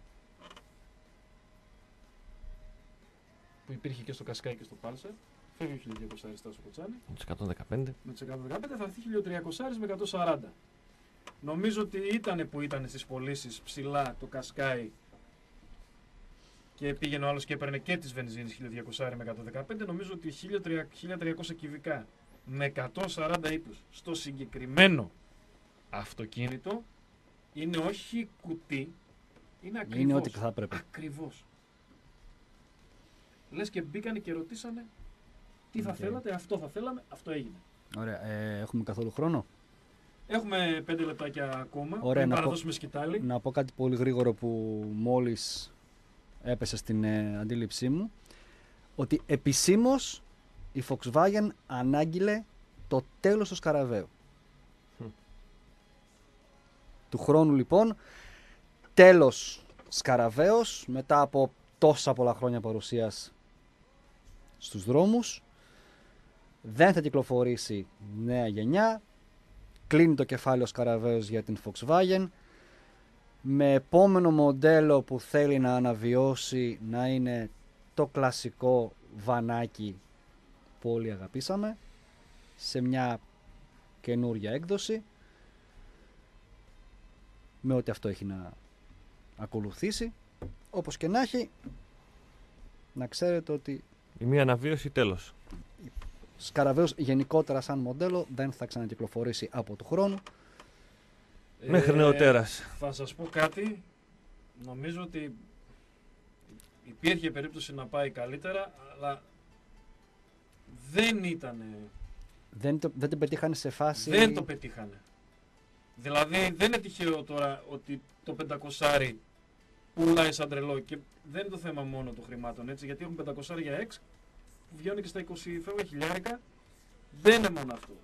Speaker 1: που υπήρχε και στο Qashqai και στο Pulsar, φεύγει ο 1.200 Τάσο Κοτσάνη,
Speaker 2: Με τους 115.
Speaker 1: με τους 115 θα έρθει 1.300 με 140. Νομίζω ότι ήταν που ήταν στις πωλήσεις ψηλά το Qashqai και πήγαινε ο άλλος και έπαιρνε και τις βενζίνες 1.200 με 115, νομίζω ότι 1.300 κυβικά με 140 ύπους στο συγκεκριμένο αυτοκίνητο είναι όχι κουτί, είναι ακριβώς.
Speaker 3: Είναι ό,τι θα πρέπει.
Speaker 1: Ακριβώς. Λες και μπήκανε και ρωτήσανε τι θα θέλατε, αυτό θα θέλαμε, αυτό έγινε.
Speaker 3: Ωραία. Έχουμε καθόλου χρόνο?
Speaker 1: Έχουμε 5 λεπτάκια ακόμα,
Speaker 3: Ωραία,
Speaker 1: πριν παραδώσουμε σκητάλη.
Speaker 3: Να πω κάτι πολύ γρήγορο που μόλις έπεσε στην αντίληψή μου. Ότι επισήμως η Volkswagen ανάγγειλε το τέλος του Σκαραβαίου. Του χρόνου λοιπόν, τέλος Σκαραβαίος, μετά από τόσα πολλά χρόνια παρουσίας στους δρόμους. Δεν θα κυκλοφορήσει νέα γενιά. Κλείνει το κεφάλαιο Σκαραβαίος για την Volkswagen. Με επόμενο μοντέλο που θέλει να αναβιώσει να είναι το κλασικό βανάκι που όλοι αγαπήσαμε, σε μια καινούρια έκδοση, με ό,τι αυτό έχει να ακολουθήσει. Όπως και να έχει, να ξέρετε ότι
Speaker 2: Η μία αναβίωση, τέλος.
Speaker 3: Σκαραβαίος γενικότερα σαν μοντέλο δεν θα ξανακυκλοφορήσει από του χρόνου.
Speaker 2: Μέχρι νεοτέρας.
Speaker 1: Θα σας πω κάτι, νομίζω ότι υπήρχε περίπτωση να πάει καλύτερα, αλλά δεν ήταν.
Speaker 3: Δεν την πετύχανε σε φάση.
Speaker 1: Δεν το πετύχανε. Δηλαδή δεν είναι τυχαίο τώρα ότι το 500 πουλάει σαν τρελό, και δεν είναι το θέμα μόνο των χρημάτων, έτσι, γιατί έχουν 500 για X που βγαίνουν και στα 20 φεύγα χιλιάρικα. Δεν είναι μόνο αυτό.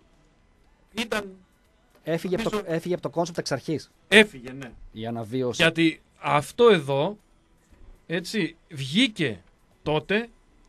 Speaker 3: Έφυγε από το κόνσεπτ εξ αρχής
Speaker 1: Έφυγε, ναι.
Speaker 3: η αναβίωση.
Speaker 1: Γιατί αυτό εδώ, έτσι, βγήκε τότε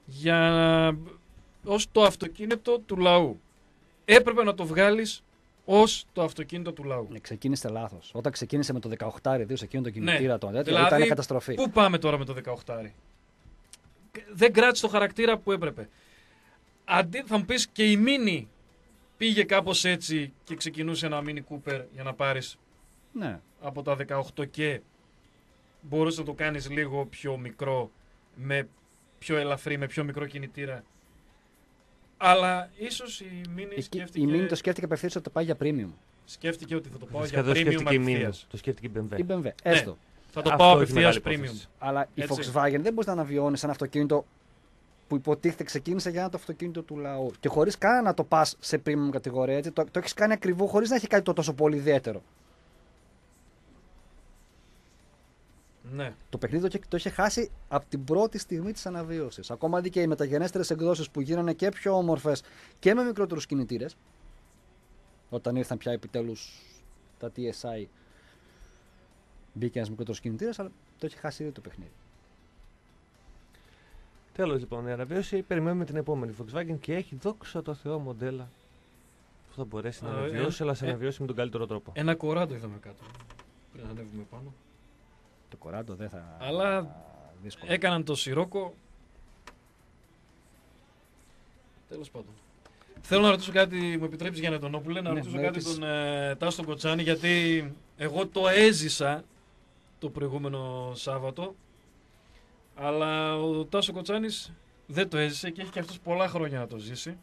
Speaker 1: ως το αυτοκίνητο του λαού. Έπρεπε να το βγάλεις ως το αυτοκίνητο του λαού.
Speaker 3: Ξεκίνησε λάθος. Όταν ξεκίνησε με το 18 σε εκείνο το κινητήρα,
Speaker 1: Ναι.
Speaker 3: το
Speaker 1: Δηλαδή,
Speaker 3: ήταν καταστροφή.
Speaker 1: Πού πάμε τώρα με το 18? Δεν κράτησε το χαρακτήρα που έπρεπε. Αντί θα μου πεις, και η Mini πήγε κάπως έτσι και ξεκινούσε ένα Mini Cooper για να πάρεις
Speaker 3: Ναι.
Speaker 1: από τα 18 και μπορούσε να το κάνεις λίγο πιο μικρό, με πιο ελαφρύ, με πιο μικρό κινητήρα. Αλλά ίσως η Mini σκέφτηκε...
Speaker 3: Η Mini το σκέφτηκε απευθείας ότι το πάει για premium.
Speaker 1: Σκέφτηκε ότι θα το πάω
Speaker 2: Φυσικά
Speaker 1: για
Speaker 2: δεν
Speaker 1: premium
Speaker 2: σκέφτηκε η Mini.
Speaker 1: απευθείας.
Speaker 2: Το σκέφτηκε η BMW.
Speaker 3: Η BMW. Έστω.
Speaker 1: Θα το
Speaker 2: Αυτό
Speaker 1: πάω
Speaker 2: έχει
Speaker 1: απευθείας
Speaker 2: μεγάλη
Speaker 1: premium.
Speaker 2: υπόθεση.
Speaker 3: Αλλά η
Speaker 1: Έτσι.
Speaker 3: Volkswagen δεν μπορεί να αναβιώνει ένα αυτοκίνητο που υποτίθεται ξεκίνησε για να το αυτοκίνητο του λαού. Και χωρίς καν να το πας σε premium κατηγορία. Έτσι, το έχει κάνει ακριβό χωρίς να έχει κάτι το τόσο πολύ ιδιαίτερο.
Speaker 1: Ναι.
Speaker 3: Το παιχνίδι το είχε χάσει από την πρώτη στιγμή της αναβίωσης. Ακόμα και οι μεταγενέστερες εκδόσεις που γίνανε και πιο όμορφες και με μικρότερους κινητήρες, όταν ήρθαν πια επιτέλους τα TSI, μπήκε ένας μικρότερος κινητήρας, αλλά το είχε χάσει ήδη το παιχνίδι.
Speaker 2: Τέλος λοιπόν, η αναβίωση περιμένουμε την επόμενη Volkswagen και έχει, δόξα τω Θεώ, μοντέλα που θα μπορέσει να αναβιώσει, αλλά σε αναβιώσει με τον καλύτερο τρόπο.
Speaker 1: Ένα κοράτο είδαμε κάτω. Πριν ανέβουμε πάνω.
Speaker 3: Το κοράτο δεν θα.
Speaker 1: Αλλά
Speaker 3: δύσκολο.
Speaker 1: έκαναν το σιρόκο. Τέλος πάντων. Θέλω να ρωτήσω κάτι, μου επιτρέπεις Γιάννη Αντωνόπουλε, να
Speaker 3: Ναι,
Speaker 1: ρωτήσω
Speaker 3: ναι,
Speaker 1: κάτι
Speaker 3: ρωτήσεις.
Speaker 1: τον Τάσο Κοτσάνη, γιατί εγώ το έζησα το προηγούμενο Σάββατο, αλλά ο Τάσο Κοτσάνης δεν το έζησε και έχει και αυτός πολλά χρόνια να το ζήσει.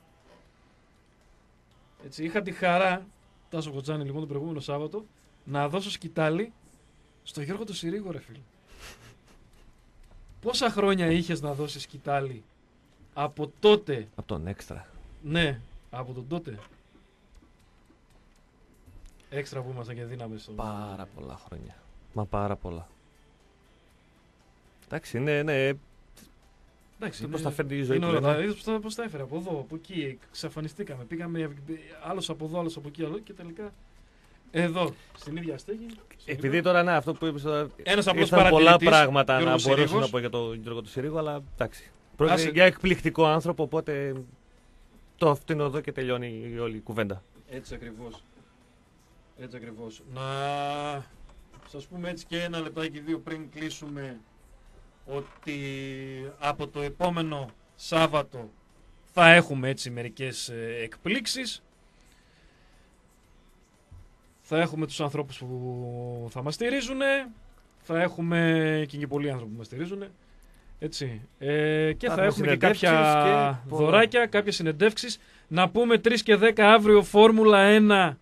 Speaker 1: Έτσι, είχα τη χαρά, Τάσο Κοτσάνη λοιπόν, το προηγούμενο Σάββατο, να δώσω σκητάλη Στο Γιώργο του Συρίγο, ρε φίλε. Πόσα χρόνια είχες να δώσεις σκητάλη από τότε?
Speaker 2: Από τον έξτρα.
Speaker 1: Ναι, από τον τότε. Έξτρα που ήμασταν και δίναμε στο...
Speaker 2: Πάρα πολλά χρόνια. Μα πάρα πολλά. Εντάξει, ναι.
Speaker 1: Εντάξει,
Speaker 2: Πώς τα φέρνει η ζωή
Speaker 1: είναι
Speaker 2: του,
Speaker 1: όλα
Speaker 2: λέμε.
Speaker 1: τα- είδες πώς τα έφερε από εδώ, από εκεί, εξαφανιστήκαμε. Πήγαμε άλλος από εδώ, άλλος από εκεί, άλλο και τελικά εδώ, στην ίδια στέγη. στο
Speaker 2: Επειδή
Speaker 1: γήπεδο.
Speaker 2: τώρα, ναι, αυτό που είπες τώρα.
Speaker 1: Ένας απλός
Speaker 2: ήρθαν πολλά
Speaker 1: παρατηρητής,
Speaker 2: πράγματα να
Speaker 1: Γιώργος
Speaker 2: μπορέσω
Speaker 1: Συρίγος.
Speaker 2: να πω για τον Γιώργο του Συρίγου, αλλά εντάξει. Πρόκειται
Speaker 1: Άσε.
Speaker 2: για εκπληκτικό άνθρωπο, οπότε το αυτήν εδώ και τελειώνει η όλη η κουβέντα.
Speaker 1: Έτσι ακριβώς. Έτσι ακριβώς. Να σας πούμε έτσι και ένα λεπτάκι δύο πριν κλείσουμε ότι από το επόμενο Σάββατο θα έχουμε έτσι μερικές εκπλήξεις. Θα έχουμε τους ανθρώπους που θα μας στηρίζουν. Θα έχουμε και πολλοί άνθρωποι που μας στηρίζουν. Έτσι. Και θα έχουμε και κάποια
Speaker 2: συνεντεύξεις και
Speaker 1: δωράκια, κάποιες συνεντεύξεις. Να πούμε 3 και 10 αύριο Φόρμουλα 1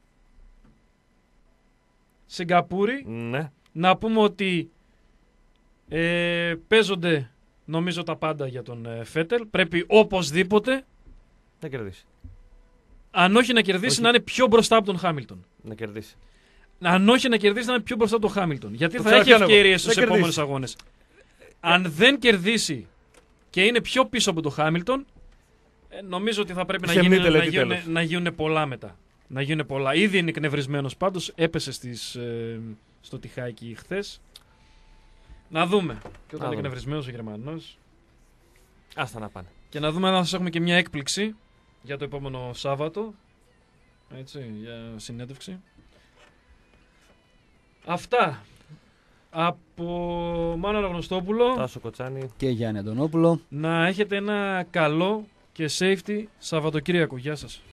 Speaker 1: Σιγκαπούρη.
Speaker 2: Ναι.
Speaker 1: Να πούμε ότι παίζονται νομίζω τα πάντα για τον Φέτελ. Πρέπει οπωσδήποτε,
Speaker 2: Να κερδίσει.
Speaker 1: αν όχι να κερδίσει,
Speaker 2: Όχι.
Speaker 1: να είναι πιο μπροστά από τον Χάμιλτον.
Speaker 2: Να κερδίσει.
Speaker 1: Αν όχι να κερδίσει, να είναι πιο μπροστά από τον Χάμιλτον. Γιατί
Speaker 2: Το
Speaker 1: θα έχει
Speaker 2: ξανακάνω εγώ.
Speaker 1: ευκαιρίες στους
Speaker 2: Να κερδίσει.
Speaker 1: επόμενους αγώνες. Αν δεν κερδίσει και είναι πιο πίσω από τον Χάμιλτον, νομίζω ότι θα πρέπει να
Speaker 2: Σεμνή
Speaker 1: γίνουν,
Speaker 2: τελετή τέλος.
Speaker 1: να γίνουν πολλά μετά. Να γίνουν πολλά. Ήδη είναι εκνευρισμένος πάντως. Έπεσε στο τυχάκι χθες. Να δούμε. Και όταν είναι
Speaker 2: δούμε.
Speaker 1: εκνευρισμένος ο Γερμανός.
Speaker 2: Άστα να πάνε.
Speaker 1: Και να δούμε αν θα σας έχουμε και μια έκπληξη για το επόμενο Σάββατο. Έτσι, για συνέντευξη. Αυτά. Από Μάνο Αναγνωστόπουλο.
Speaker 2: Τάσο Κοτσάνη.
Speaker 3: Και Γιάννη Αντωνόπουλο.
Speaker 1: Να έχετε ένα καλό και safety Σαββατοκύριακο. Γεια σας.